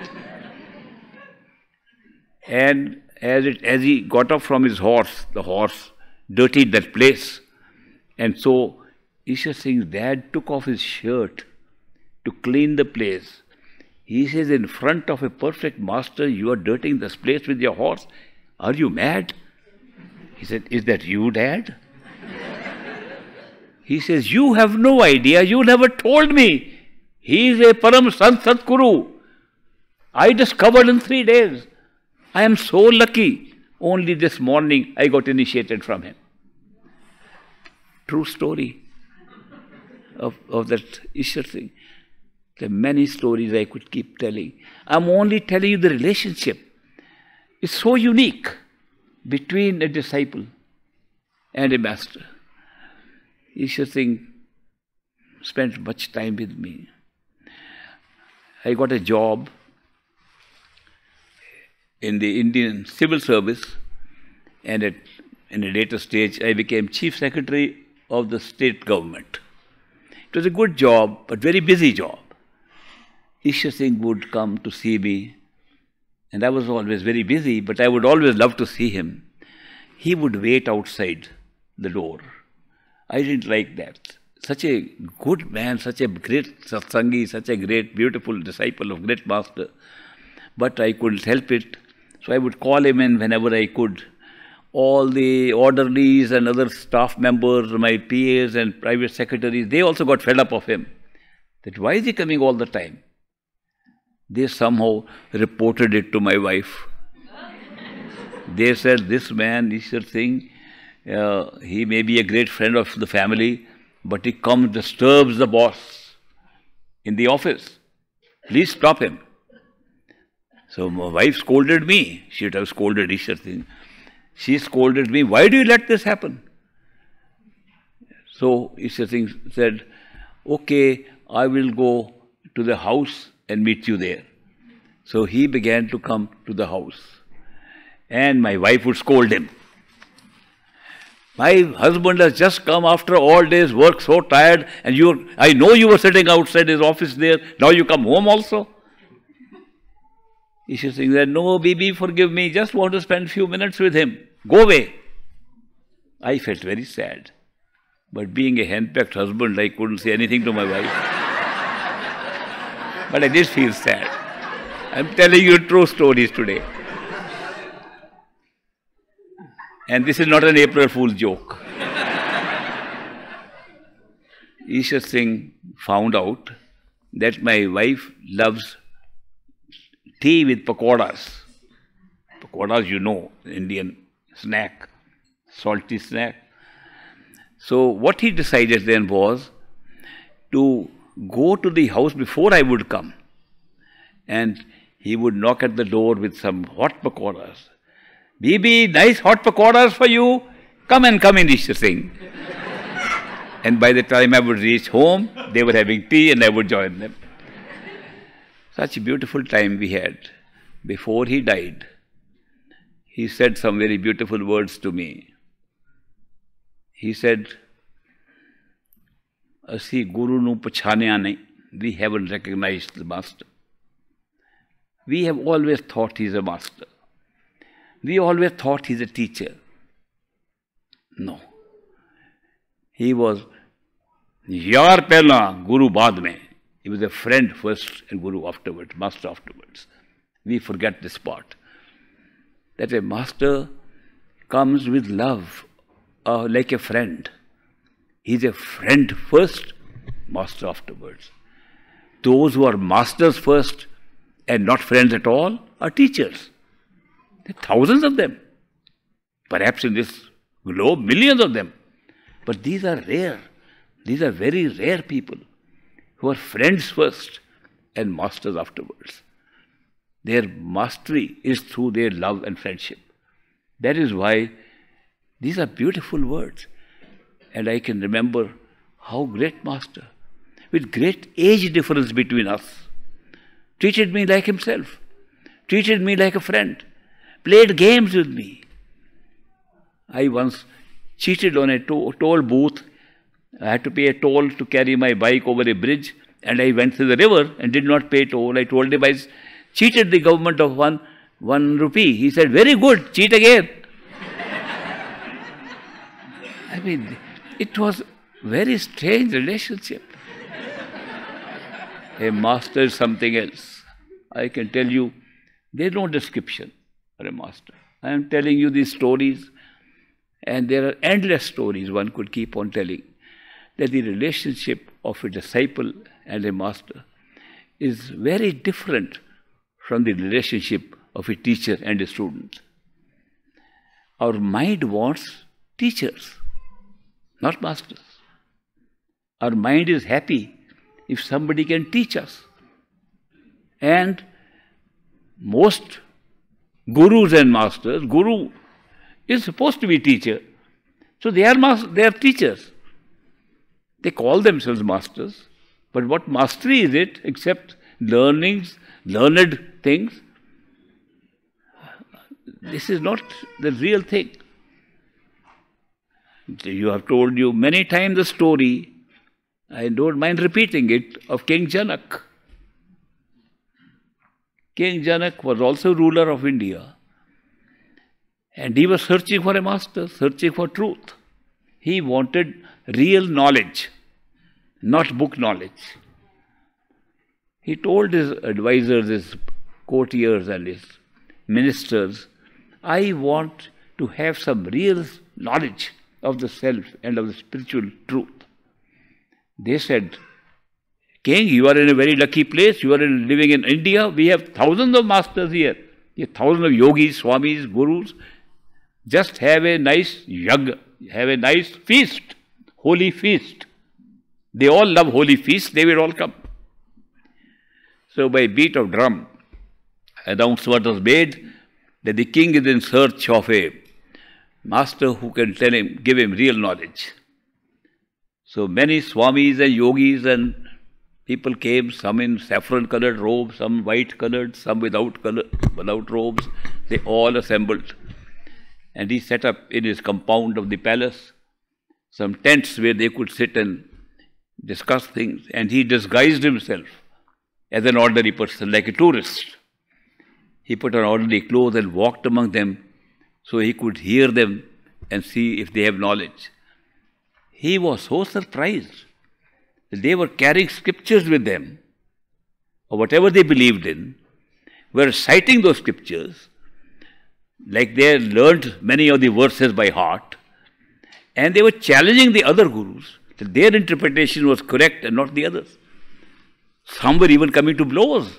And as, it, as he got up from his horse, the horse dirtied that place. And so Ishwar Singh's dad took off his shirt to clean the place. He says, "In front of a perfect master, you are dirtying this place with your horse. Are you mad?" He said, "Is that you, Dad?" He says, "You have no idea. You never told me. He is a Param Sant Satguru. I discovered in three days. I am so lucky. Only this morning I got initiated from him." True story of, of that Ishwar Singh. There are many stories I could keep telling. I'm only telling you the relationship. It's so unique between a disciple and a master. Ishwar Singh spent much time with me. I got a job in the Indian civil service, and at, in a later stage I became Chief Secretary of the state government. It was a good job, but very busy job. Ishwar Singh would come to see me, and I was always very busy, but I would always love to see him. He would wait outside the door. I didn't like that. Such a good man, such a great satsangi, such a great, beautiful disciple of great master. But I couldn't help it. So I would call him in whenever I could. All the orderlies and other staff members, my P As and private secretaries, they also got fed up of him. That why is he coming all the time? They somehow reported it to my wife. They said, "This man, Ishwar Singh, uh, he may be a great friend of the family, but he comes, disturbs the boss in the office. Please stop him." So my wife scolded me. She would have scolded Ishwar Singh. She scolded me, "Why do you let this happen?" So Ishwar Singh said, "Okay, I will go to the house and meet you there." So he began to come to the house. And my wife would scold him. "My husband has just come after all day's work, so tired, and you, I know you were sitting outside his office there, now you come home also?" Ishwar Singh said, "No, Bibi, forgive me, just want to spend few minutes with him. Go away." I felt very sad. But being a henpecked husband, I couldn't say anything to my wife. But I did feel sad. I'm telling you true stories today. And this is not an April Fool's joke. Ishwar Singh found out that my wife loves tea with pakoras. Pakoras, you know, Indian snack, salty snack. So what he decided then was to go to the house before I would come. And he would knock at the door with some hot pakoras. Bibi, nice hot pakoras for you. Come and come in, Ishwar Singh. And by the time I would reach home, they were having tea and I would join them. Such a beautiful time we had. Before he died, he said some very beautiful words to me. He said, Asi Guru nu pachhaniya nahi. We haven't recognized the Master. We have always thought he is a master. We always thought he is a teacher. No. He was yaar pehla, Guru baad mein. He was a friend first and Guru afterwards, Master afterwards. We forget this part. That a master comes with love, uh, like a friend. He is a friend first, master afterwards. Those who are masters first and not friends at all are teachers. There are thousands of them. Perhaps in this globe, millions of them. But these are rare. These are very rare people who are friends first and masters afterwards. Their mastery is through their love and friendship. That is why these are beautiful words. And I can remember how great Master, with great age difference between us, treated me like himself, treated me like a friend, played games with me. I once cheated on a to toll booth. I had to pay a toll to carry my bike over a bridge, and I went to the river and did not pay toll. I told him I cheated the government of one, one rupee. He said, very good, cheat again. I mean, it was a very strange relationship. A master is something else. I can tell you, there is no description for a master. I am telling you these stories, and there are endless stories one could keep on telling, that the relationship of a disciple and a master is very different from the relationship of a teacher and a student. Our mind wants teachers, not masters. Our mind is happy if somebody can teach us. And most gurus and masters, guru is supposed to be teacher. So they are, they are teachers. They call themselves masters. But what mastery is it except learnings, learned things? This is not the real thing. You have told you many times the story, I don't mind repeating it, of King Janak. King Janak was also ruler of India. And he was searching for a master, searching for truth. He wanted real knowledge, not book knowledge. He told his advisors, his courtiers and his ministers, I want to have some real knowledge of the self and of the spiritual truth. They said, King, you are in a very lucky place. You are in, living in India. We have thousands of masters here. We have thousands of yogis, swamis, gurus. Just have a nice yag, have a nice feast, holy feast. They all love holy feasts. They will all come. So by beat of drum, announcement was made that the king is in search of a master who can tell him, give him real knowledge. So many swamis and yogis and people came, some in saffron-colored robes, some white-colored, some without color, without robes. They all assembled. And he set up in his compound of the palace some tents where they could sit and discuss things. And he disguised himself as an ordinary person, like a tourist. He put on ordinary clothes and walked among them so he could hear them and see if they have knowledge. He was so surprised that they were carrying scriptures with them, or whatever they believed in, were citing those scriptures, like they had learned many of the verses by heart, and they were challenging the other gurus that their interpretation was correct and not the others. Some were even coming to blows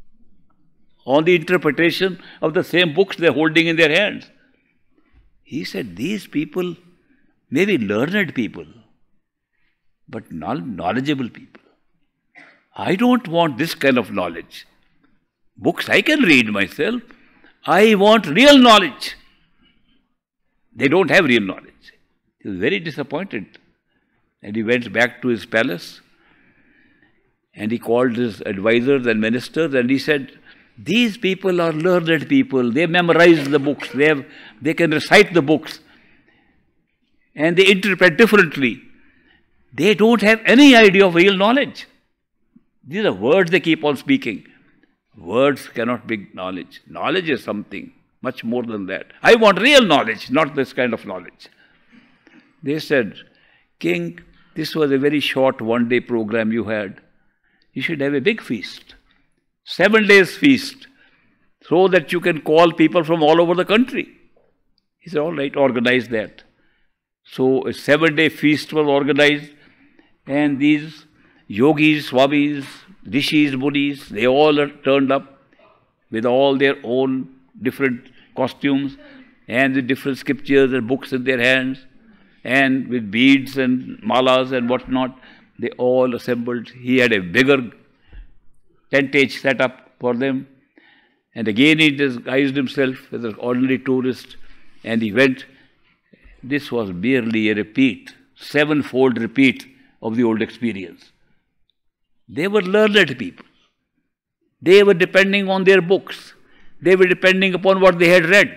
on the interpretation of the same books they are holding in their hands. He said, these people may be learned people, but not knowledgeable people. I don't want this kind of knowledge. Books I can read myself. I want real knowledge. They don't have real knowledge. He was very disappointed. And he went back to his palace and he called his advisors and ministers and he said, these people are learned people. They memorize the books. They, have, they can recite the books. And they interpret differently. They don't have any idea of real knowledge. These are words they keep on speaking. Words cannot be knowledge. Knowledge is something much more than that. I want real knowledge, not this kind of knowledge. They said, King, this was a very short one-day program you had. You should have a big feast. Seven days feast, so that you can call people from all over the country. He said, all right, organize that. So a seven-day feast was organized, and these yogis, swamis, rishis, munis, they all turned up with all their own different costumes and with different scriptures and books in their hands and with beads and malas and whatnot. They all assembled. He had a bigger tentage set up for them. And again he disguised himself as an ordinary tourist and he went. This was merely a repeat, sevenfold repeat of the old experience. They were learned people. They were depending on their books. They were depending upon what they had read.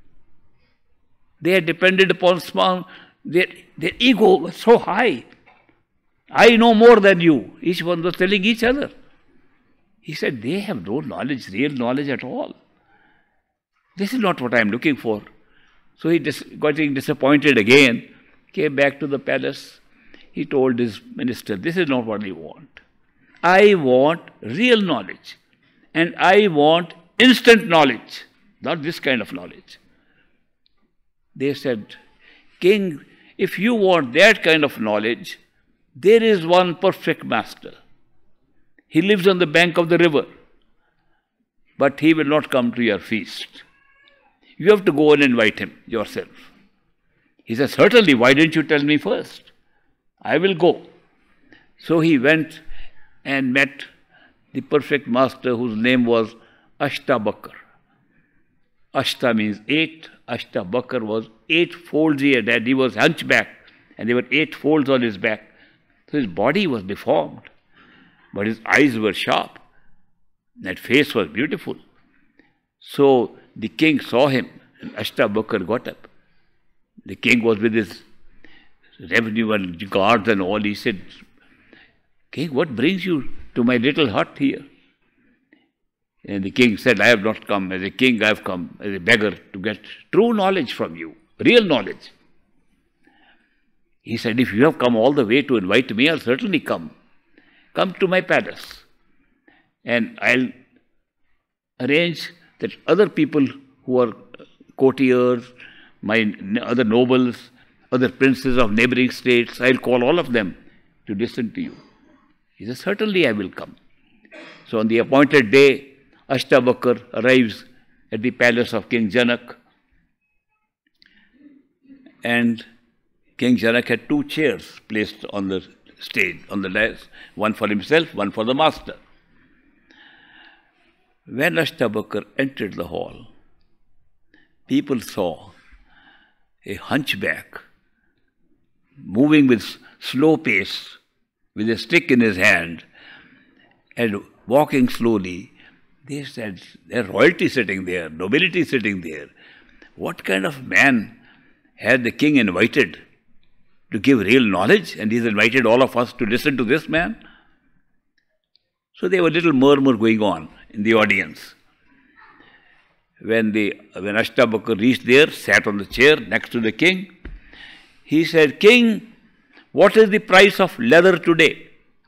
They had depended upon small, their, their ego was so high. I know more than you. Each one was telling each other. He said, they have no knowledge, real knowledge at all. This is not what I am looking for. So he dis- got disappointed again, came back to the palace. He told his minister, this is not what I want. I want real knowledge. And I want instant knowledge, not this kind of knowledge. They said, King, if you want that kind of knowledge, there is one perfect master. He lives on the bank of the river, but he will not come to your feast. You have to go and invite him yourself. He said, certainly, why didn't you tell me first? I will go. So he went and met the perfect master whose name was Ashtabakar. Ashta means eight. Ashtabakar was eight folds he had had. He was hunchback and there were eight folds on his back. So his body was deformed, but his eyes were sharp. That face was beautiful. So the king saw him and Ashtabakar got up. The king was with his revenue and guards and all. He said, King, what brings you to my little hut here? And the king said, I have not come as a king, I have come as a beggar to get true knowledge from you, real knowledge. He said, if you have come all the way to invite me, I'll certainly come. Come to my palace. And I'll arrange that other people who are courtiers, my other nobles, other princes of neighboring states, I'll call all of them to listen to you. He said, certainly I will come. So on the appointed day, Ashtabakar arrives at the palace of King Janak. And King Janak had two chairs placed on the stage, on the dais, one for himself, one for the master. When Ashtabakar entered the hall, people saw a hunchback moving with slow pace, with a stick in his hand, and walking slowly. They said, there's royalty sitting there, nobility sitting there. What kind of man had the king invited to give real knowledge? And he's invited all of us to listen to this man? So there was a little murmur going on in the audience. When, the, when Ashtabakar reached there, sat on the chair next to the king, he said, King, what is the price of leather today?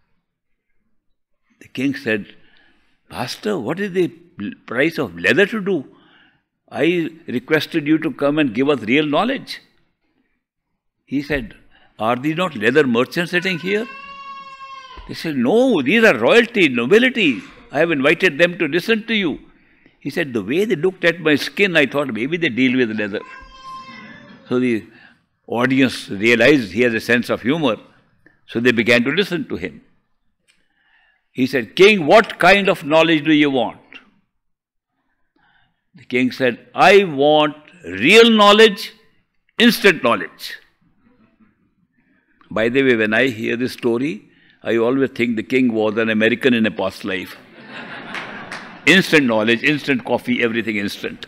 The king said, Master, what is the price of leather to do? I requested you to come and give us real knowledge. He said, are these not leather merchants sitting here? They said, no, these are royalty, nobility. I have invited them to listen to you. He said, the way they looked at my skin, I thought maybe they deal with leather. So the audience realized he has a sense of humor. So they began to listen to him. He said, King, what kind of knowledge do you want? The king said, I want real knowledge, instant knowledge. By the way, when I hear this story, I always think the king was an American in a past life. Instant knowledge, instant coffee, everything instant.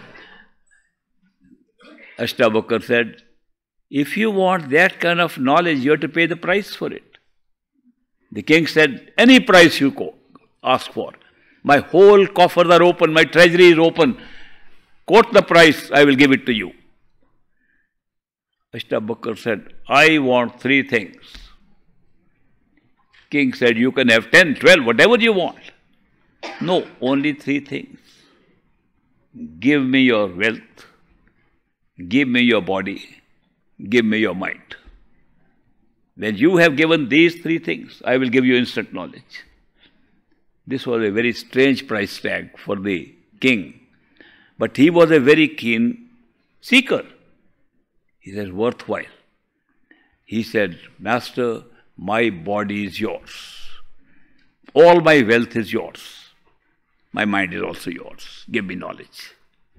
Ashtabakar said, if you want that kind of knowledge, you have to pay the price for it. The king said, any price you ask for. My whole coffers are open, my treasury is open. Quote the price, I will give it to you. Ashtabakar said, I want three things. King said, you can have ten, twelve, whatever you want. No, only three things. Give me your wealth, give me your body, give me your mind. When you have given these three things, I will give you instant knowledge. This was a very strange price tag for the king. But he was a very keen seeker. He said, worthwhile. He said, Master, my body is yours. All my wealth is yours. My mind is also yours. Give me knowledge.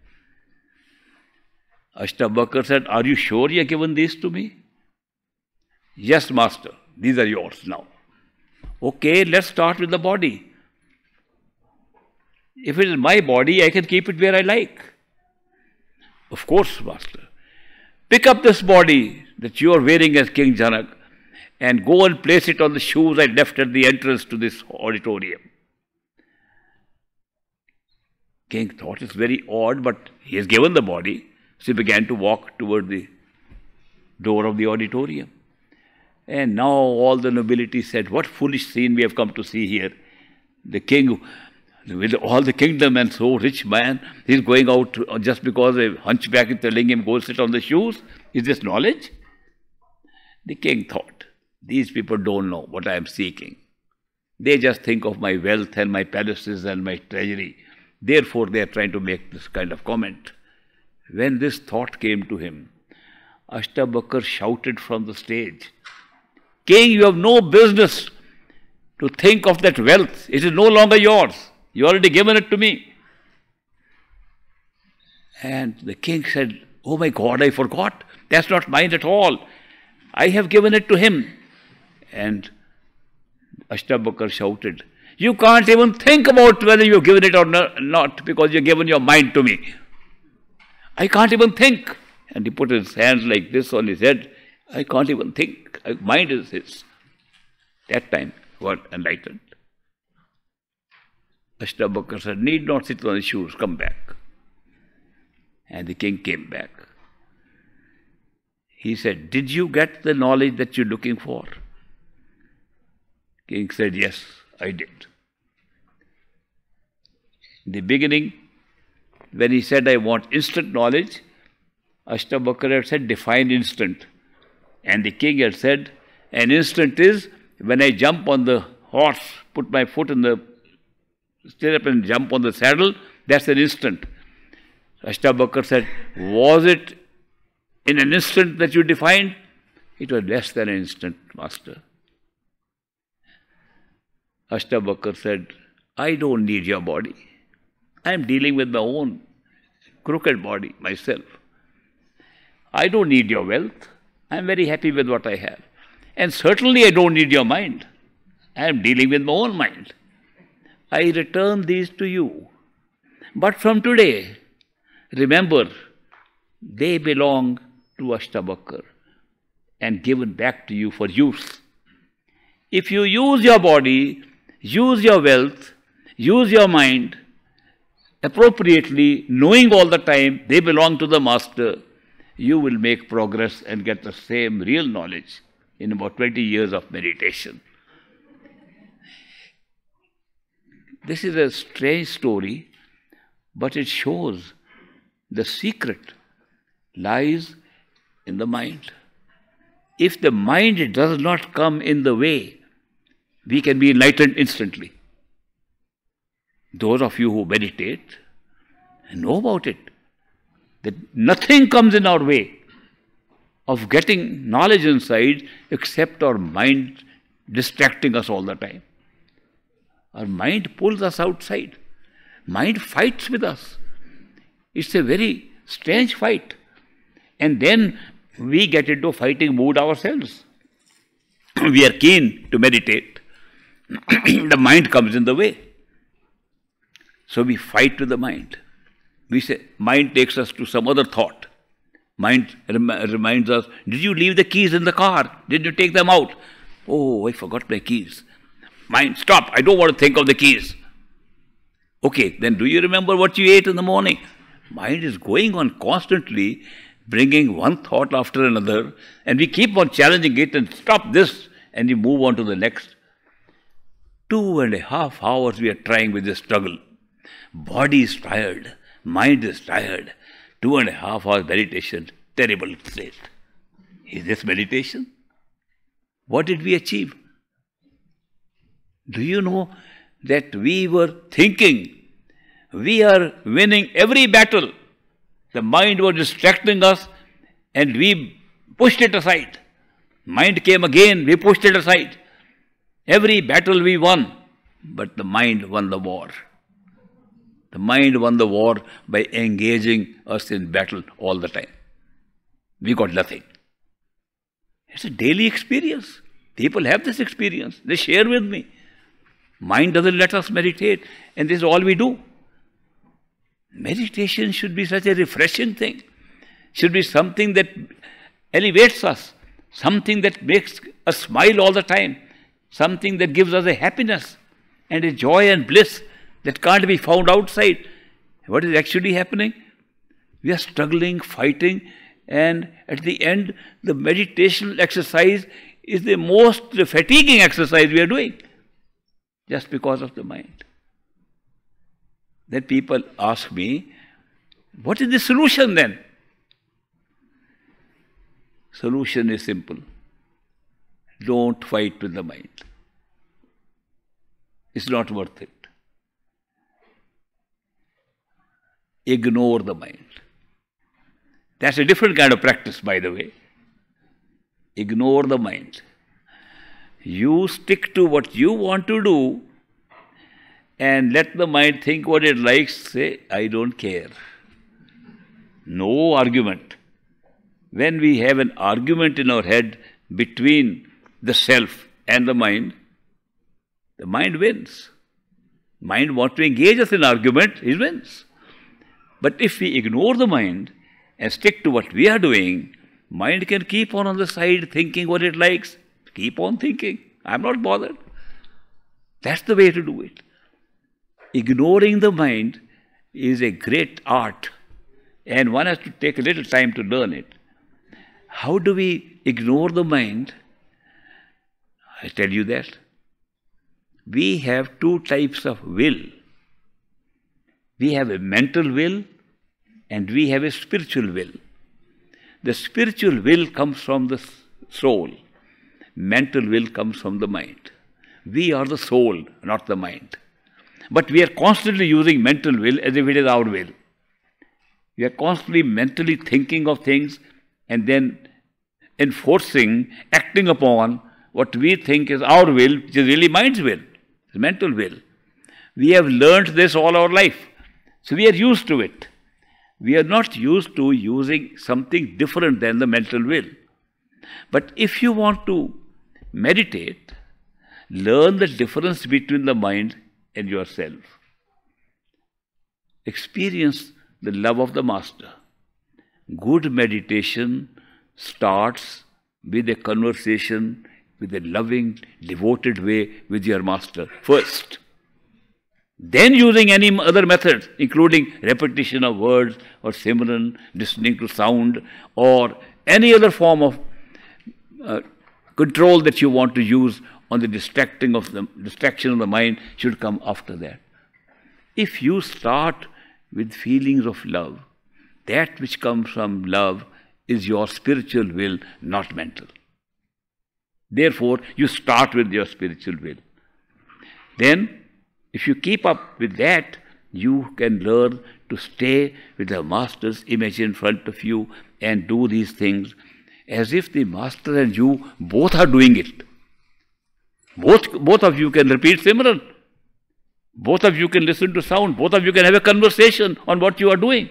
Ashtabakar said, are you sure you have given these to me? Yes, Master. These are yours now. Okay, let's start with the body. If it is my body, I can keep it where I like. Of course, Master. Pick up this body that you are wearing as King Janak and go and place it on the shoes I left at the entrance to this auditorium. King thought it's very odd, but he has given the body. So he began to walk toward the door of the auditorium. And now all the nobility said, what foolish scene we have come to see here. The king, with all the kingdom and so rich man, he is going out just because a hunchback is telling him, go sit on the shoes. Is this knowledge? The king thought, these people don't know what I am seeking. They just think of my wealth and my palaces and my treasury. Therefore, they are trying to make this kind of comment. When this thought came to him, Ashtabakar shouted from the stage, King, you have no business to think of that wealth. It is no longer yours. You already given it to me. And the king said, oh my God, I forgot. That's not mine at all. I have given it to him. And Ashtabakar shouted, you can't even think about whether you have given it or not because you have given your mind to me. I can't even think. And he put his hands like this on his head. I can't even think. Mind is his. That time, what enlightened. Ashtabakar said, need not sit on his shoes, come back. And the king came back. He said, did you get the knowledge that you're looking for? King said, yes, I did. In the beginning, when he said, I want instant knowledge, Ashtabakar had said, define instant. And the king had said, an instant is when I jump on the horse, put my foot in the stirrup and jump on the saddle, that's an instant. Ashtabakar said, was it in an instant that you defined? It was less than an instant, Master. Ashtabakar said, I don't need your body. I am dealing with my own crooked body myself. I don't need your wealth. I am very happy with what I have. And certainly I don't need your mind. I am dealing with my own mind. I return these to you. But from today, remember, they belong to Ashtabakar and given back to you for use. If you use your body, use your wealth, use your mind appropriately, knowing all the time they belong to the Master, you will make progress and get the same real knowledge in about twenty years of meditation. This is a strange story, but it shows the secret lies in the mind. If the mind does not come in the way, we can be enlightened instantly. Those of you who meditate know about it, that nothing comes in our way of getting knowledge inside except our mind distracting us all the time. Our mind pulls us outside. Mind fights with us. It's a very strange fight. And then we get into a fighting mood ourselves. We are keen to meditate. The mind comes in the way. So we fight with the mind. We say, mind takes us to some other thought. Mind rem reminds us, did you leave the keys in the car? Did you take them out? Oh, I forgot my keys. Mind, stop, I don't want to think of the keys. Okay, then do you remember what you ate in the morning? Mind is going on constantly, bringing one thought after another, and we keep on challenging it and stop this, and you move on to the next. Two and a half hours we are trying with this struggle. Body is tired, mind is tired. Two and a half hours meditation, terrible state. Is this meditation? What did we achieve? Do you know that we were thinking we are winning every battle? The mind was distracting us and we pushed it aside. Mind came again, we pushed it aside. Every battle we won, but the mind won the war. The mind won the war by engaging us in battle all the time. We got nothing. It's a daily experience. People have this experience. They share with me. Mind doesn't let us meditate, and this is all we do. Meditation should be such a refreshing thing. Should be something that elevates us, something that makes us smile all the time, something that gives us a happiness and a joy and bliss that can't be found outside. What is actually happening? We are struggling, fighting, and at the end, the meditation exercise is the most fatiguing exercise we are doing, just because of the mind. Then people ask me, what is the solution then? Solution is simple. Don't fight with the mind. It's not worth it. Ignore the mind. That's a different kind of practice, by the way. Ignore the mind. You stick to what you want to do and let the mind think what it likes. Say, I don't care. No argument. When we have an argument in our head between the self and the mind, the mind wins. Mind wants to engage us in argument, it wins. But if we ignore the mind and stick to what we are doing, mind can keep on on the side thinking what it likes. Keep on thinking. I'm not bothered. That's the way to do it. Ignoring the mind is a great art, and one has to take a little time to learn it. How do we ignore the mind? I tell you that. We have two types of will. We have a mental will and we have a spiritual will. The spiritual will comes from the soul. Mental will comes from the mind. We are the soul, not the mind. But we are constantly using mental will as if it is our will. We are constantly mentally thinking of things and then enforcing, acting upon what we think is our will, which is really mind's will, it's mental will. We have learned this all our life. So we are used to it. We are not used to using something different than the mental will. But if you want to meditate, learn the difference between the mind and yourself. Experience the love of the Master. Good meditation starts with a conversation, with a loving, devoted way with your Master first. Then using any other methods, including repetition of words or Simran, listening to sound, or any other form of uh, control that you want to use on the distracting of the distraction of the mind should come after that. If you start with feelings of love, that which comes from love is your spiritual will, not mental. Therefore, you start with your spiritual will. Then, if you keep up with that, you can learn to stay with the Master's image in front of you and do these things as if the Master and you both are doing it. Both, both of you can repeat Simran. Both of you can listen to sound. Both of you can have a conversation on what you are doing.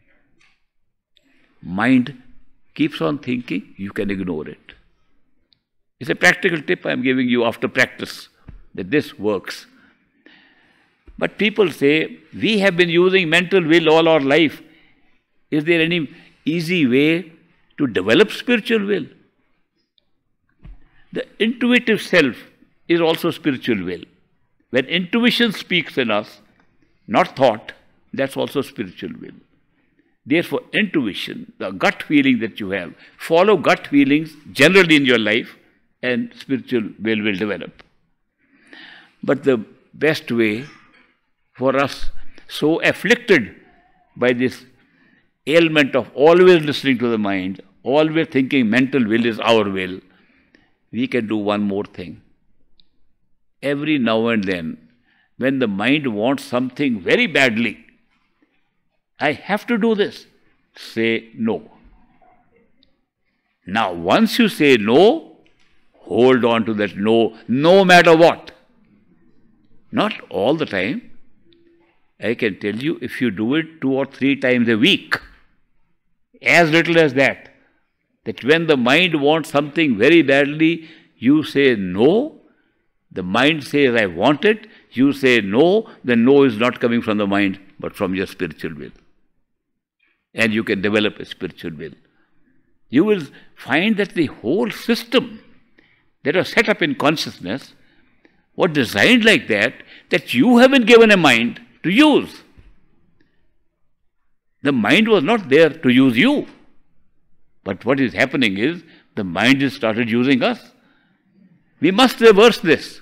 Mind keeps on thinking, you can ignore it. It's a practical tip I am giving you after practice, that this works. But people say, we have been using mental will all our life. Is there any easy way to develop spiritual will? The intuitive self is also spiritual will. When intuition speaks in us, not thought, that's also spiritual will. Therefore, intuition, the gut feeling that you have, follow gut feelings generally in your life and spiritual will will develop. But the best way for us, so afflicted by this ailment of always listening to the mind, always thinking mental will is our will, we can do one more thing. Every now and then, when the mind wants something very badly, I have to do this, say no. Now, once you say no, hold on to that no, no matter what. Not all the time. I can tell you, if you do it two or three times a week, as little as that, that when the mind wants something very badly, you say no, the mind says, I want it, you say no, the no is not coming from the mind, but from your spiritual will. And you can develop a spiritual will. You will find that the whole system that was set up in consciousness was designed like that, that you have been given a mind to use. The mind was not there to use you. But what is happening is, the mind has started using us. We must reverse this.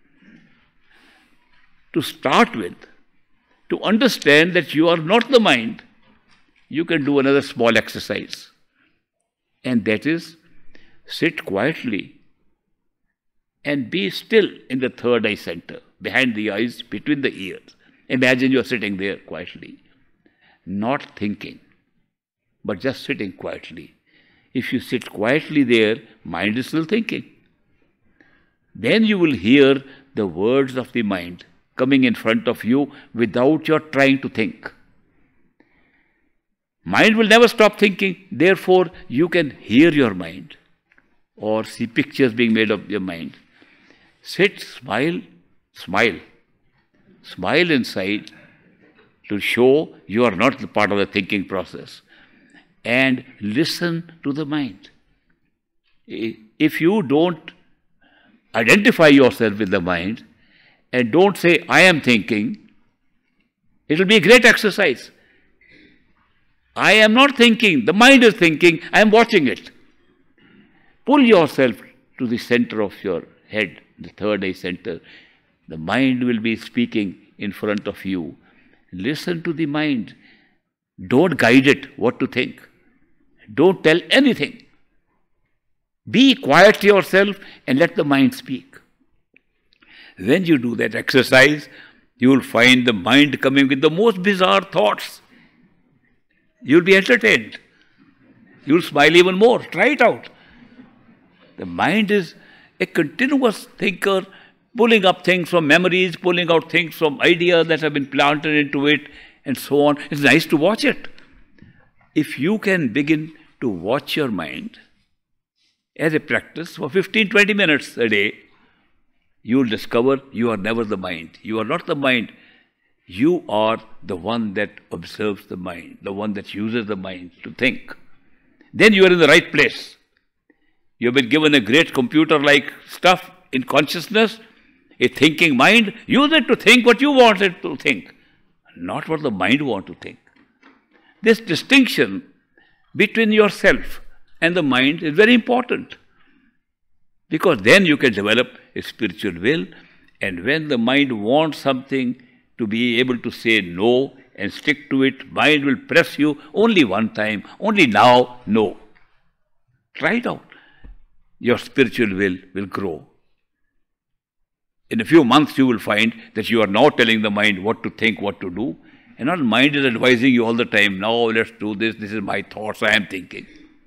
To start with, to understand that you are not the mind, you can do another small exercise. And that is, sit quietly and be still in the third eye center, behind the eyes, between the ears. Imagine you are sitting there quietly, not thinking, but just sitting quietly. If you sit quietly there, mind is still thinking. Then you will hear the words of the mind coming in front of you without your trying to think. Mind will never stop thinking, therefore you can hear your mind or see pictures being made of your mind. Sit, smile, smile. Smile inside to show you are not the part of the thinking process. And listen to the mind. If you don't identify yourself with the mind and don't say, I am thinking, it will be a great exercise. I am not thinking, the mind is thinking, I am watching it. Pull yourself to the center of your head, the third eye center. The mind will be speaking in front of you. Listen to the mind. Don't guide it what to think. Don't tell anything. Be quiet yourself and let the mind speak. When you do that exercise, you will find the mind coming with the most bizarre thoughts. You will be entertained. You will smile even more. Try it out. The mind is a continuous thinker, pulling up things from memories, pulling out things from ideas that have been planted into it, and so on. It's nice to watch it. If you can begin to watch your mind as a practice for fifteen to twenty minutes a day, you will discover you are never the mind. You are not the mind. You are the one that observes the mind, the one that uses the mind to think. Then you are in the right place. You have been given a great computer-like stuff in consciousness, a thinking mind. Use it to think what you want it to think, not what the mind wants to think. This distinction between yourself and the mind is very important. Because then you can develop a spiritual will, and when the mind wants something, to be able to say no and stick to it, mind will press you only one time, only now, no. Try it out. Your spiritual will will grow. In a few months you will find that you are now telling the mind what to think, what to do, and not mind is advising you all the time, now let's do this, this is my thoughts, I am thinking.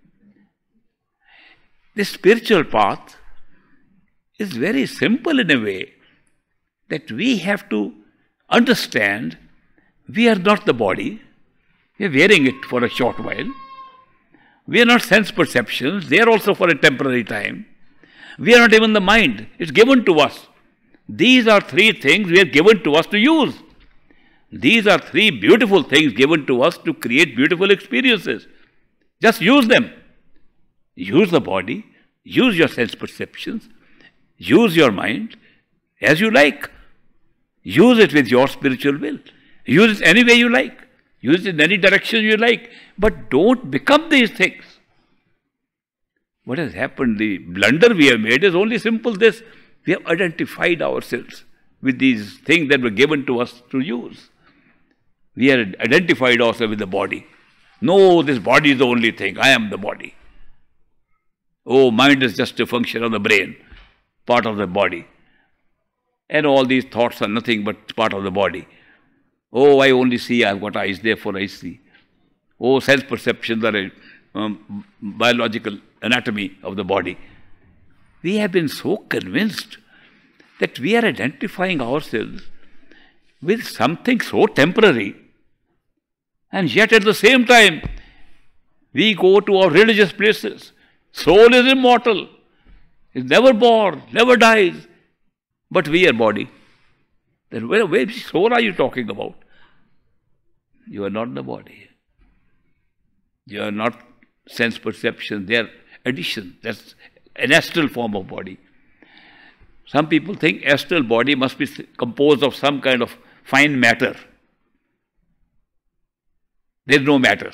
This spiritual path is very simple in a way that we have to understand we are not the body, we are wearing it for a short while. We are not sense perceptions, they are also for a temporary time. We are not even the mind, it's given to us. These are three things we are given to us to use. These are three beautiful things given to us to create beautiful experiences. Just use them. Use the body, use your sense perceptions, use your mind as you like. Use it with your spiritual will. Use it any way you like. Use it in any direction you like. But don't become these things. What has happened, the blunder we have made is only simple this. We have identified ourselves with these things that were given to us to use. We have identified ourselves with the body. No, this body is the only thing. I am the body. Oh, mind is just a function of the brain, part of the body. And all these thoughts are nothing but part of the body. Oh, I only see, I have got eyes, therefore I see. Oh, sense perceptions are a um, biological anatomy of the body. We have been so convinced that we are identifying ourselves with something so temporary, and yet at the same time, we go to our religious places. Soul is immortal, is never born, never dies, but we are body. Then where, where soul are you talking about? You are not the body. You are not sense perception, they are addition. That's an astral form of body. Some people think astral body must be composed of some kind of fine matter. There is no matter.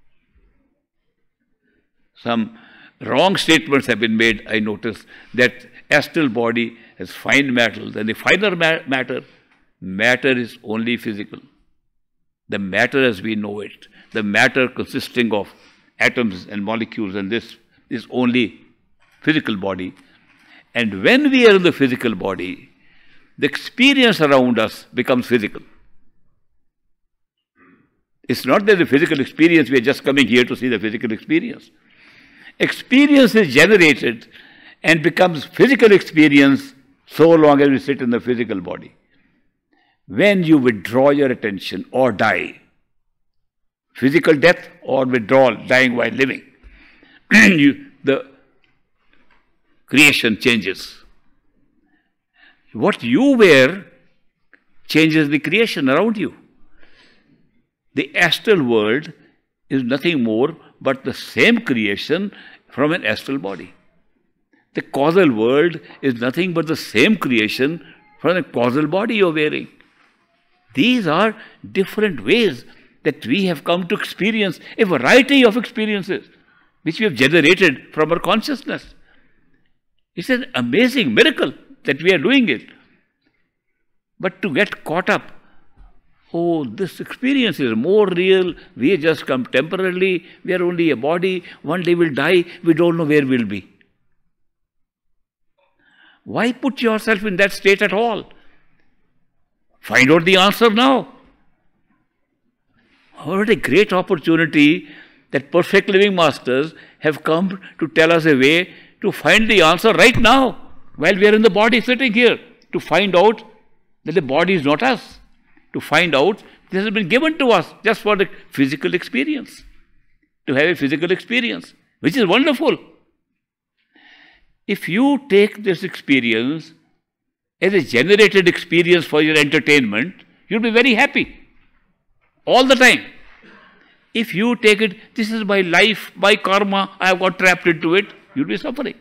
Some wrong statements have been made, I notice, that astral body has fine matter. Then the finer ma matter, matter is only physical. The matter as we know it, the matter consisting of atoms and molecules, and this is only physical body. And when we are in the physical body, the experience around us becomes physical. It's not that the physical experience, we are just coming here to see the physical experience. Experience is generated and becomes physical experience so long as we sit in the physical body. When you withdraw your attention or die, physical death or withdrawal, dying while living, you, the creation changes. What you were changes the creation around you. The astral world is nothing more but the same creation from an astral body. The causal world is nothing but the same creation from a causal body you are wearing. These are different ways that we have come to experience a variety of experiences which we have generated from our consciousness. It's an amazing miracle that we are doing it. But to get caught up, oh, this experience is more real, we have just come temporarily, we are only a body, one day we'll die, we don't know where we'll be. Why put yourself in that state at all? Find out the answer now. What a great opportunity that Perfect Living Masters have come to tell us a way to find the answer right now, while we are in the body sitting here, to find out that the body is not us, to find out this has been given to us just for the physical experience, to have a physical experience, which is wonderful. If you take this experience as a generated experience for your entertainment, you'll be very happy all the time. If you take it, this is my life, my karma, I have got trapped into it, you'll be suffering.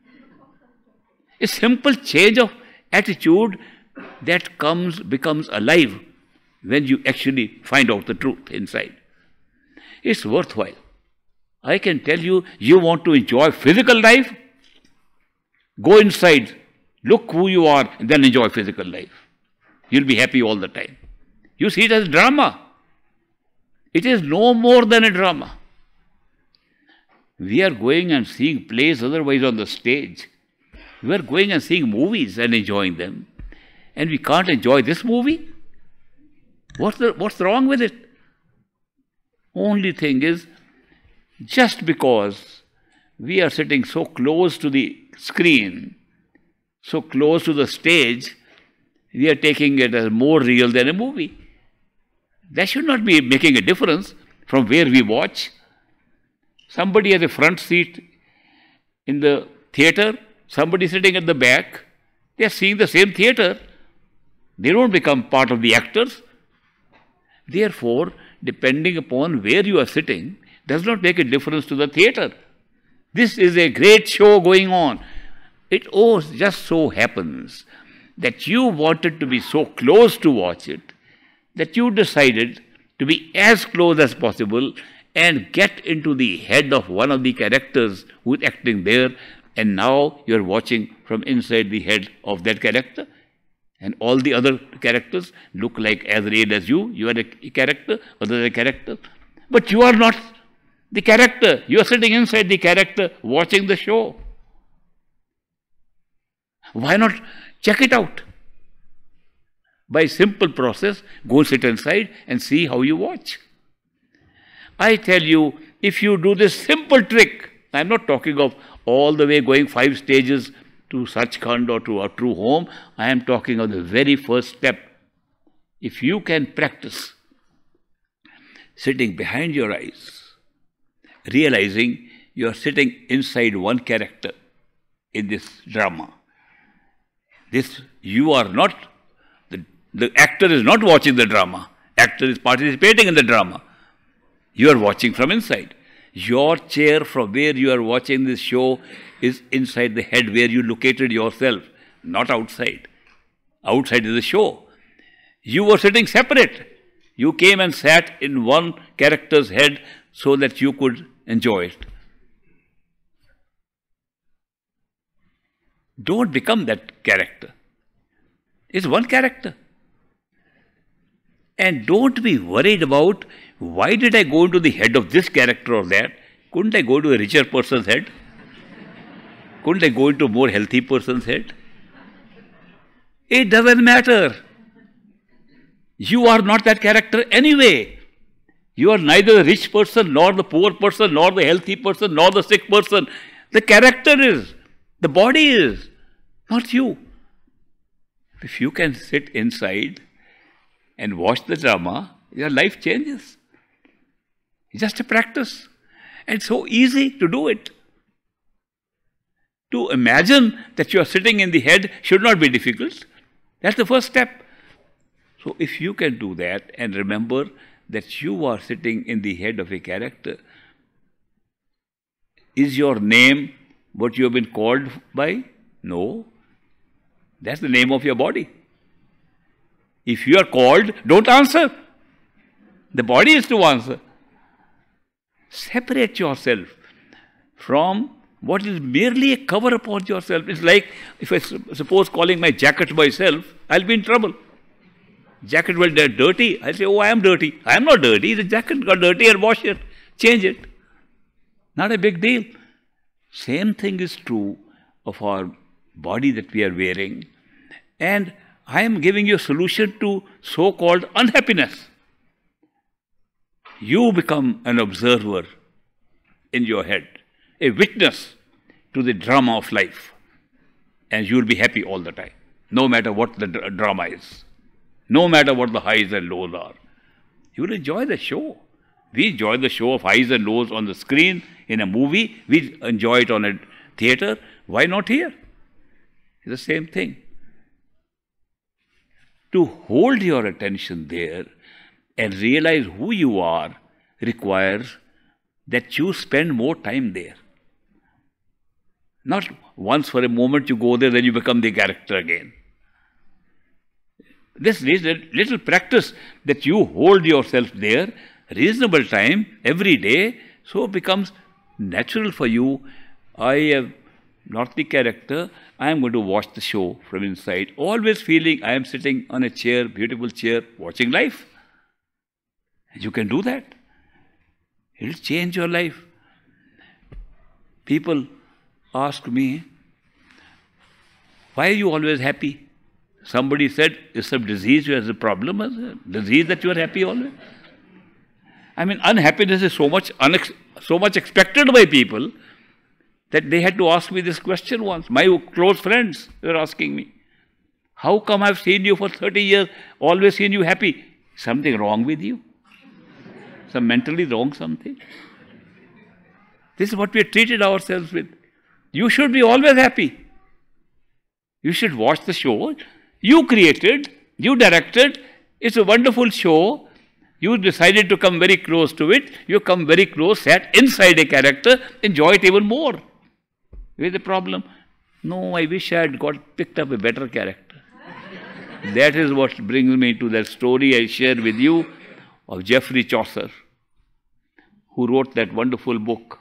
A simple change of attitude that comes, becomes alive when you actually find out the truth inside. It's worthwhile. I can tell you, you want to enjoy physical life? Go inside, look who you are, and then enjoy physical life. You'll be happy all the time. You see it as drama. It is no more than a drama. We are going and seeing plays otherwise on the stage. We are going and seeing movies and enjoying them. And we can't enjoy this movie? What's, the, what's wrong with it? Only thing is, just because we are sitting so close to the screen, so close to the stage, we are taking it as more real than a movie. That should not be making a difference from where we watch. Somebody has a front seat in the theatre, somebody sitting at the back. They are seeing the same theatre. They don't become part of the actors. Therefore, depending upon where you are sitting, does not make a difference to the theatre. This is a great show going on. It oh, just so happens that you wanted to be so close to watch it, that you decided to be as close as possible and get into the head of one of the characters who is acting there, and now you are watching from inside the head of that character. And all the other characters look like as real as you. You are a character, others are a character. But you are not the character. You are sitting inside the character watching the show. Why not check it out? By simple process, go sit inside and see how you watch. I tell you, if you do this simple trick, I am not talking of all the way going five stages to Sachkhand or to a true home, I am talking of the very first step. If you can practice sitting behind your eyes, realizing you are sitting inside one character in this drama. This, you are not, the, the actor is not watching the drama. Actor is participating in the drama. You are watching from inside. Your chair from where you are watching this show is inside the head where you located yourself, not outside. Outside is the show. You were sitting separate. You came and sat in one character's head so that you could enjoy it. Don't become that character. It's one character. And don't be worried about, why did I go into the head of this character or that? Couldn't I go to a richer person's head? Couldn't I go into a more healthy person's head? It doesn't matter. You are not that character anyway. You are neither the rich person, nor the poor person, nor the healthy person, nor the sick person. The character is, the body is, not you. If you can sit inside and watch the drama, your life changes. It's just a practice. And it's so easy to do it. To imagine that you are sitting in the head should not be difficult. That's the first step. So if you can do that and remember that you are sitting in the head of a character, is your name what you have been called by? No. That's the name of your body. If you are called, don't answer. The body is to answer. Separate yourself from what is merely a cover upon yourself. It's like, if I suppose calling my jacket myself, I'll be in trouble. Jacket will get dirty. I'll say, oh, I am dirty. I am not dirty. The jacket got dirty, I'll wash it. Change it. Not a big deal. Same thing is true of our body that we are wearing. And I am giving you a solution to so-called unhappiness. You become an observer in your head, a witness to the drama of life, and you will be happy all the time, no matter what the drama is, no matter what the highs and lows are. You will enjoy the show. We enjoy the show of highs and lows on the screen in a movie. We enjoy it on a theatre. Why not here? It's the same thing. To hold your attention there and realize who you are requires that you spend more time there. Not once for a moment you go there, then you become the character again. This little practice that you hold yourself there, reasonable time, every day, so it becomes natural for you. I have not the character. I am going to watch the show from inside, always feeling I am sitting on a chair, beautiful chair, watching life. You can do that. It will change your life. People ask me, why are you always happy? Somebody said, is some disease you have a problem? Is a disease that you are happy always? I mean, unhappiness is so much, unex so much expected by people that they had to ask me this question once. My close friends were asking me, how come I've seen you for thirty years, always seen you happy? Something wrong with you? Some mentally wrong something? This is what we have treated ourselves with. You should be always happy. You should watch the show. You created, you directed. It's a wonderful show. You decided to come very close to it. You come very close, sat inside a character, enjoy it even more. Where's the problem? No, I wish I had got picked up a better character. That is what brings me to that story I shared with you of Geoffrey Chaucer, who wrote that wonderful book,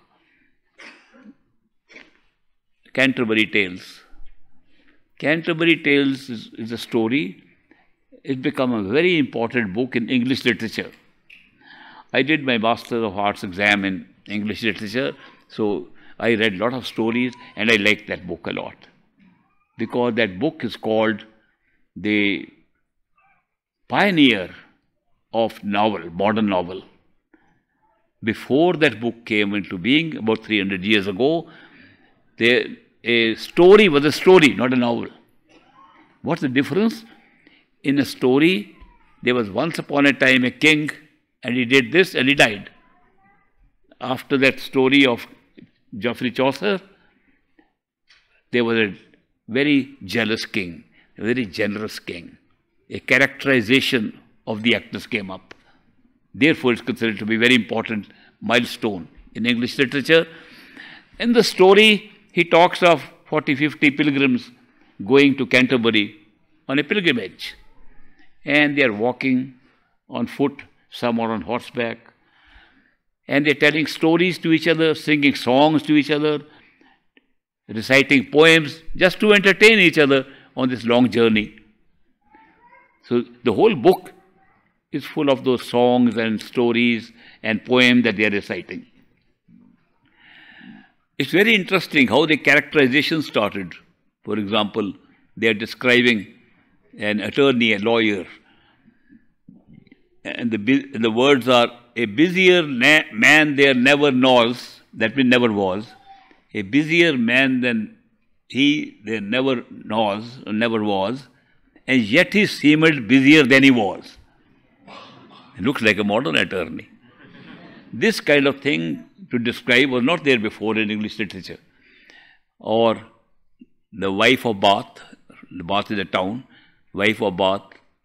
Canterbury Tales. Canterbury Tales is, is a story. It's become a very important book in English literature. I did my Master of Arts exam in English literature, so I read a lot of stories and I liked that book a lot. Because that book is called the pioneer of novel, modern novel. Before that book came into being, about three hundred years ago, there, a story was a story, not a novel. What's the difference? In a story, there was once upon a time a king, and he did this and he died. After that story of Geoffrey Chaucer, there was a very jealous king, a very generous king. A characterization of the actors came up. Therefore, it's considered to be a very important milestone in English literature. In the story, he talks of forty, fifty pilgrims going to Canterbury on a pilgrimage. And they are walking on foot, some are on horseback. And they're telling stories to each other, singing songs to each other, reciting poems, just to entertain each other on this long journey. So the whole book is full of those songs and stories and poems that they are reciting. It's very interesting how the characterization started. For example, they are describing an attorney, a lawyer, and the, the words are, a busier man there never was, that means never was, a busier man than he there never was, or never was, and yet he seemed busier than he was. He looks like a modern attorney. This kind of thing to describe was not there before in English literature. Or the wife of Bath, Bath is a town, wife of Bath,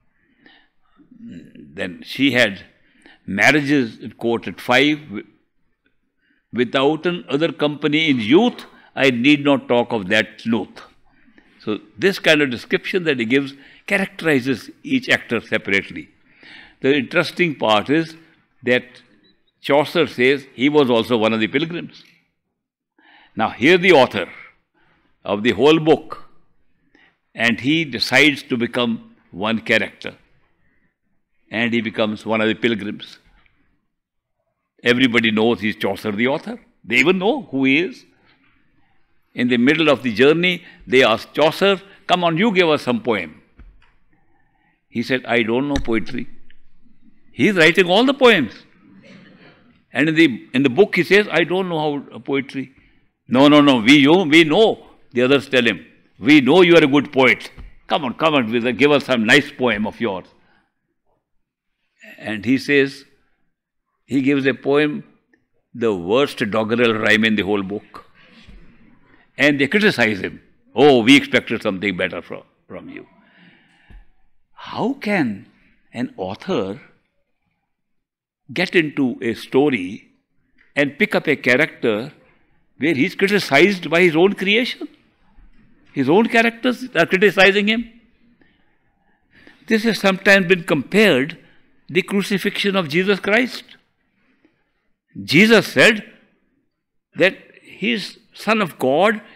then she had marriages at court at five. Without an other company in youth, I need not talk of that youth. So this kind of description that he gives characterizes each actor separately. The interesting part is that Chaucer says he was also one of the pilgrims. Now here the author of the whole book, and he decides to become one character, and he becomes one of the pilgrims. Everybody knows he's Chaucer the author. They even know who he is. In the middle of the journey, they asked Chaucer, come on, you give us some poem. He said, I don't know poetry. He's writing all the poems. And in the, in the book he says, I don't know how poetry. No, no, no, we, you, we know. The others tell him, we know you are a good poet. Come on, come on, give us some nice poem of yours. And he says, he gives a poem, the worst doggerel rhyme in the whole book. And they criticize him. Oh, we expected something better from, from you. How can an author get into a story and pick up a character where he's criticized by his own creation? His own characters are criticizing him. This has sometimes been compared the crucifixion of Jesus Christ. Jesus said that he is Son of God,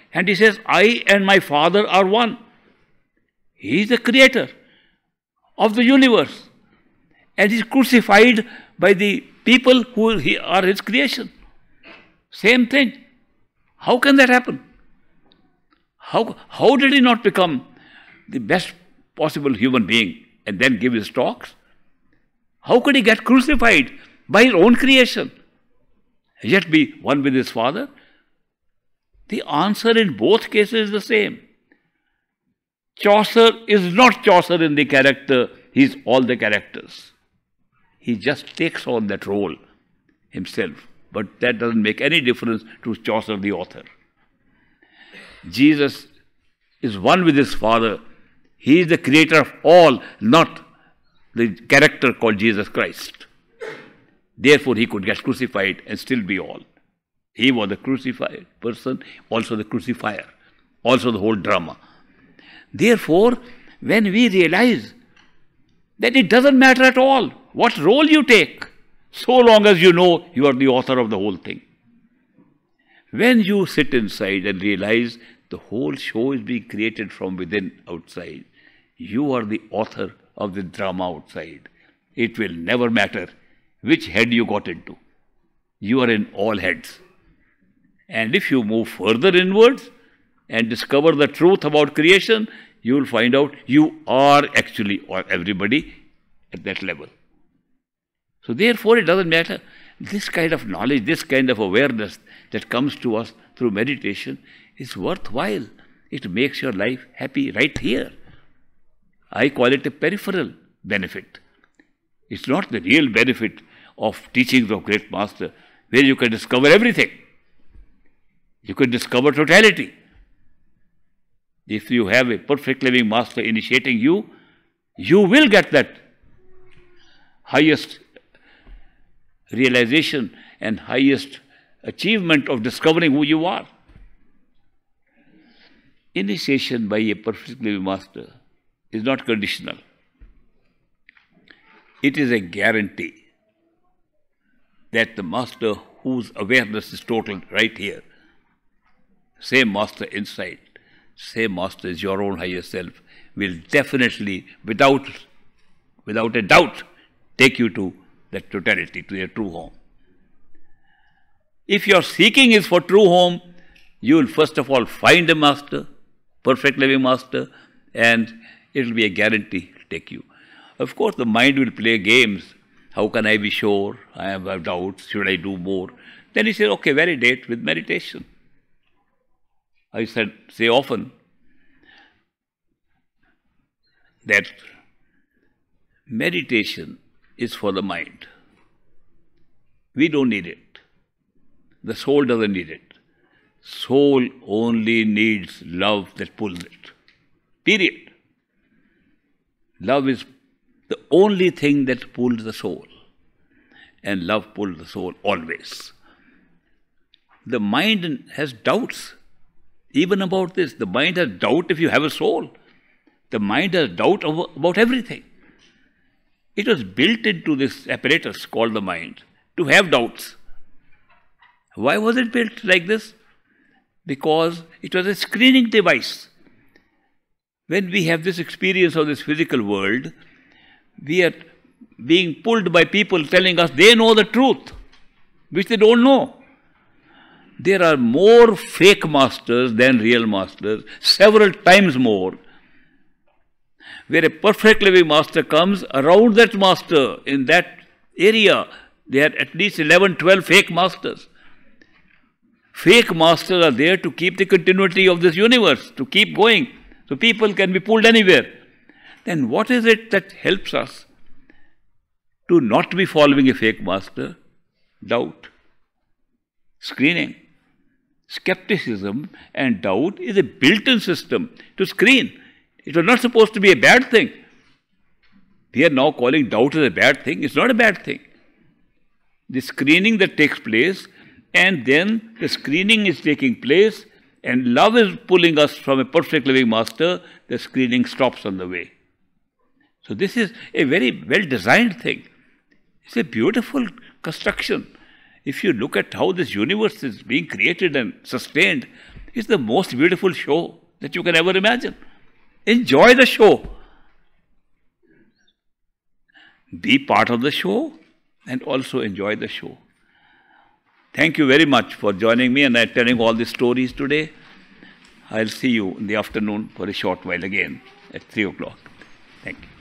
And he says, I and my Father are one. He is the creator of the universe. And he is crucified by the people who are his creation. Same thing. How can that happen? How, how did he not become the best possible human being and then give his talks? How could he get crucified by his own creation, yet be one with his Father? The answer in both cases is the same. Chaucer is not Chaucer in the character, he is all the characters. He just takes on that role himself, but that doesn't make any difference to Chaucer the author. Jesus is one with his Father. He is the creator of all, not the character called Jesus Christ. Therefore, he could get crucified and still be all. He was the crucified person, also the crucifier, also the whole drama. Therefore, when we realize that it doesn't matter at all what role you take, so long as you know you are the author of the whole thing. When you sit inside and realize the whole show is being created from within outside, you are the author of the drama outside. It will never matter which head you got into. You are in all heads. And if you move further inwards and discover the truth about creation, you will find out you are actually everybody at that level. So therefore it doesn't matter. This kind of knowledge, this kind of awareness that comes to us through meditation is worthwhile. It makes your life happy right here. I call it a peripheral benefit. It's not the real benefit of teachings of great master, where you can discover everything. You can discover totality. If you have a perfect living master initiating you, you will get that highest realization and highest achievement of discovering who you are. Initiation by a perfect living master is not conditional. It is a guarantee that the master whose awareness is total right here, same master inside, same master is your own higher self, will definitely, without, without a doubt, take you to that totality, to your true home. If your seeking is for true home, you will first of all find a master, perfect living master, and it will be a guarantee to take you. Of course, the mind will play games. How can I be sure? I have doubts. Should I do more? Then he says, okay, validate with meditation. I said, say often that meditation is for the mind. We don't need it. The soul doesn't need it. Soul only needs love that pulls it. Period. Love is the only thing that pulls the soul. And love pulls the soul always. The mind has doubts. Even about this, the mind has doubt if you have a soul. The mind has doubt about everything. It was built into this apparatus called the mind to have doubts. Why was it built like this? Because it was a screening device. When we have this experience of this physical world, we are being pulled by people telling us they know the truth, which they don't know. There are more fake masters than real masters, several times more. Where a perfect living master comes, around that master, in that area, there are at least eleven, twelve fake masters. Fake masters are there to keep the continuity of this universe, to keep going, so people can be pulled anywhere. Then what is it that helps us to not be following a fake master? Doubt, screening. Skepticism and doubt is a built-in system to screen. It was not supposed to be a bad thing. We are now calling doubt as a bad thing. It's not a bad thing. The screening that takes place, and then the screening is taking place, and love is pulling us from a perfect living master, the screening stops on the way. So this is a very well-designed thing. It's a beautiful construction. If you look at how this universe is being created and sustained, It's the most beautiful show that you can ever imagine. Enjoy the show. Be part of the show and also enjoy the show. Thank you very much for joining me and telling all these stories today. I'll see you in the afternoon for a short while again at three o'clock. Thank you.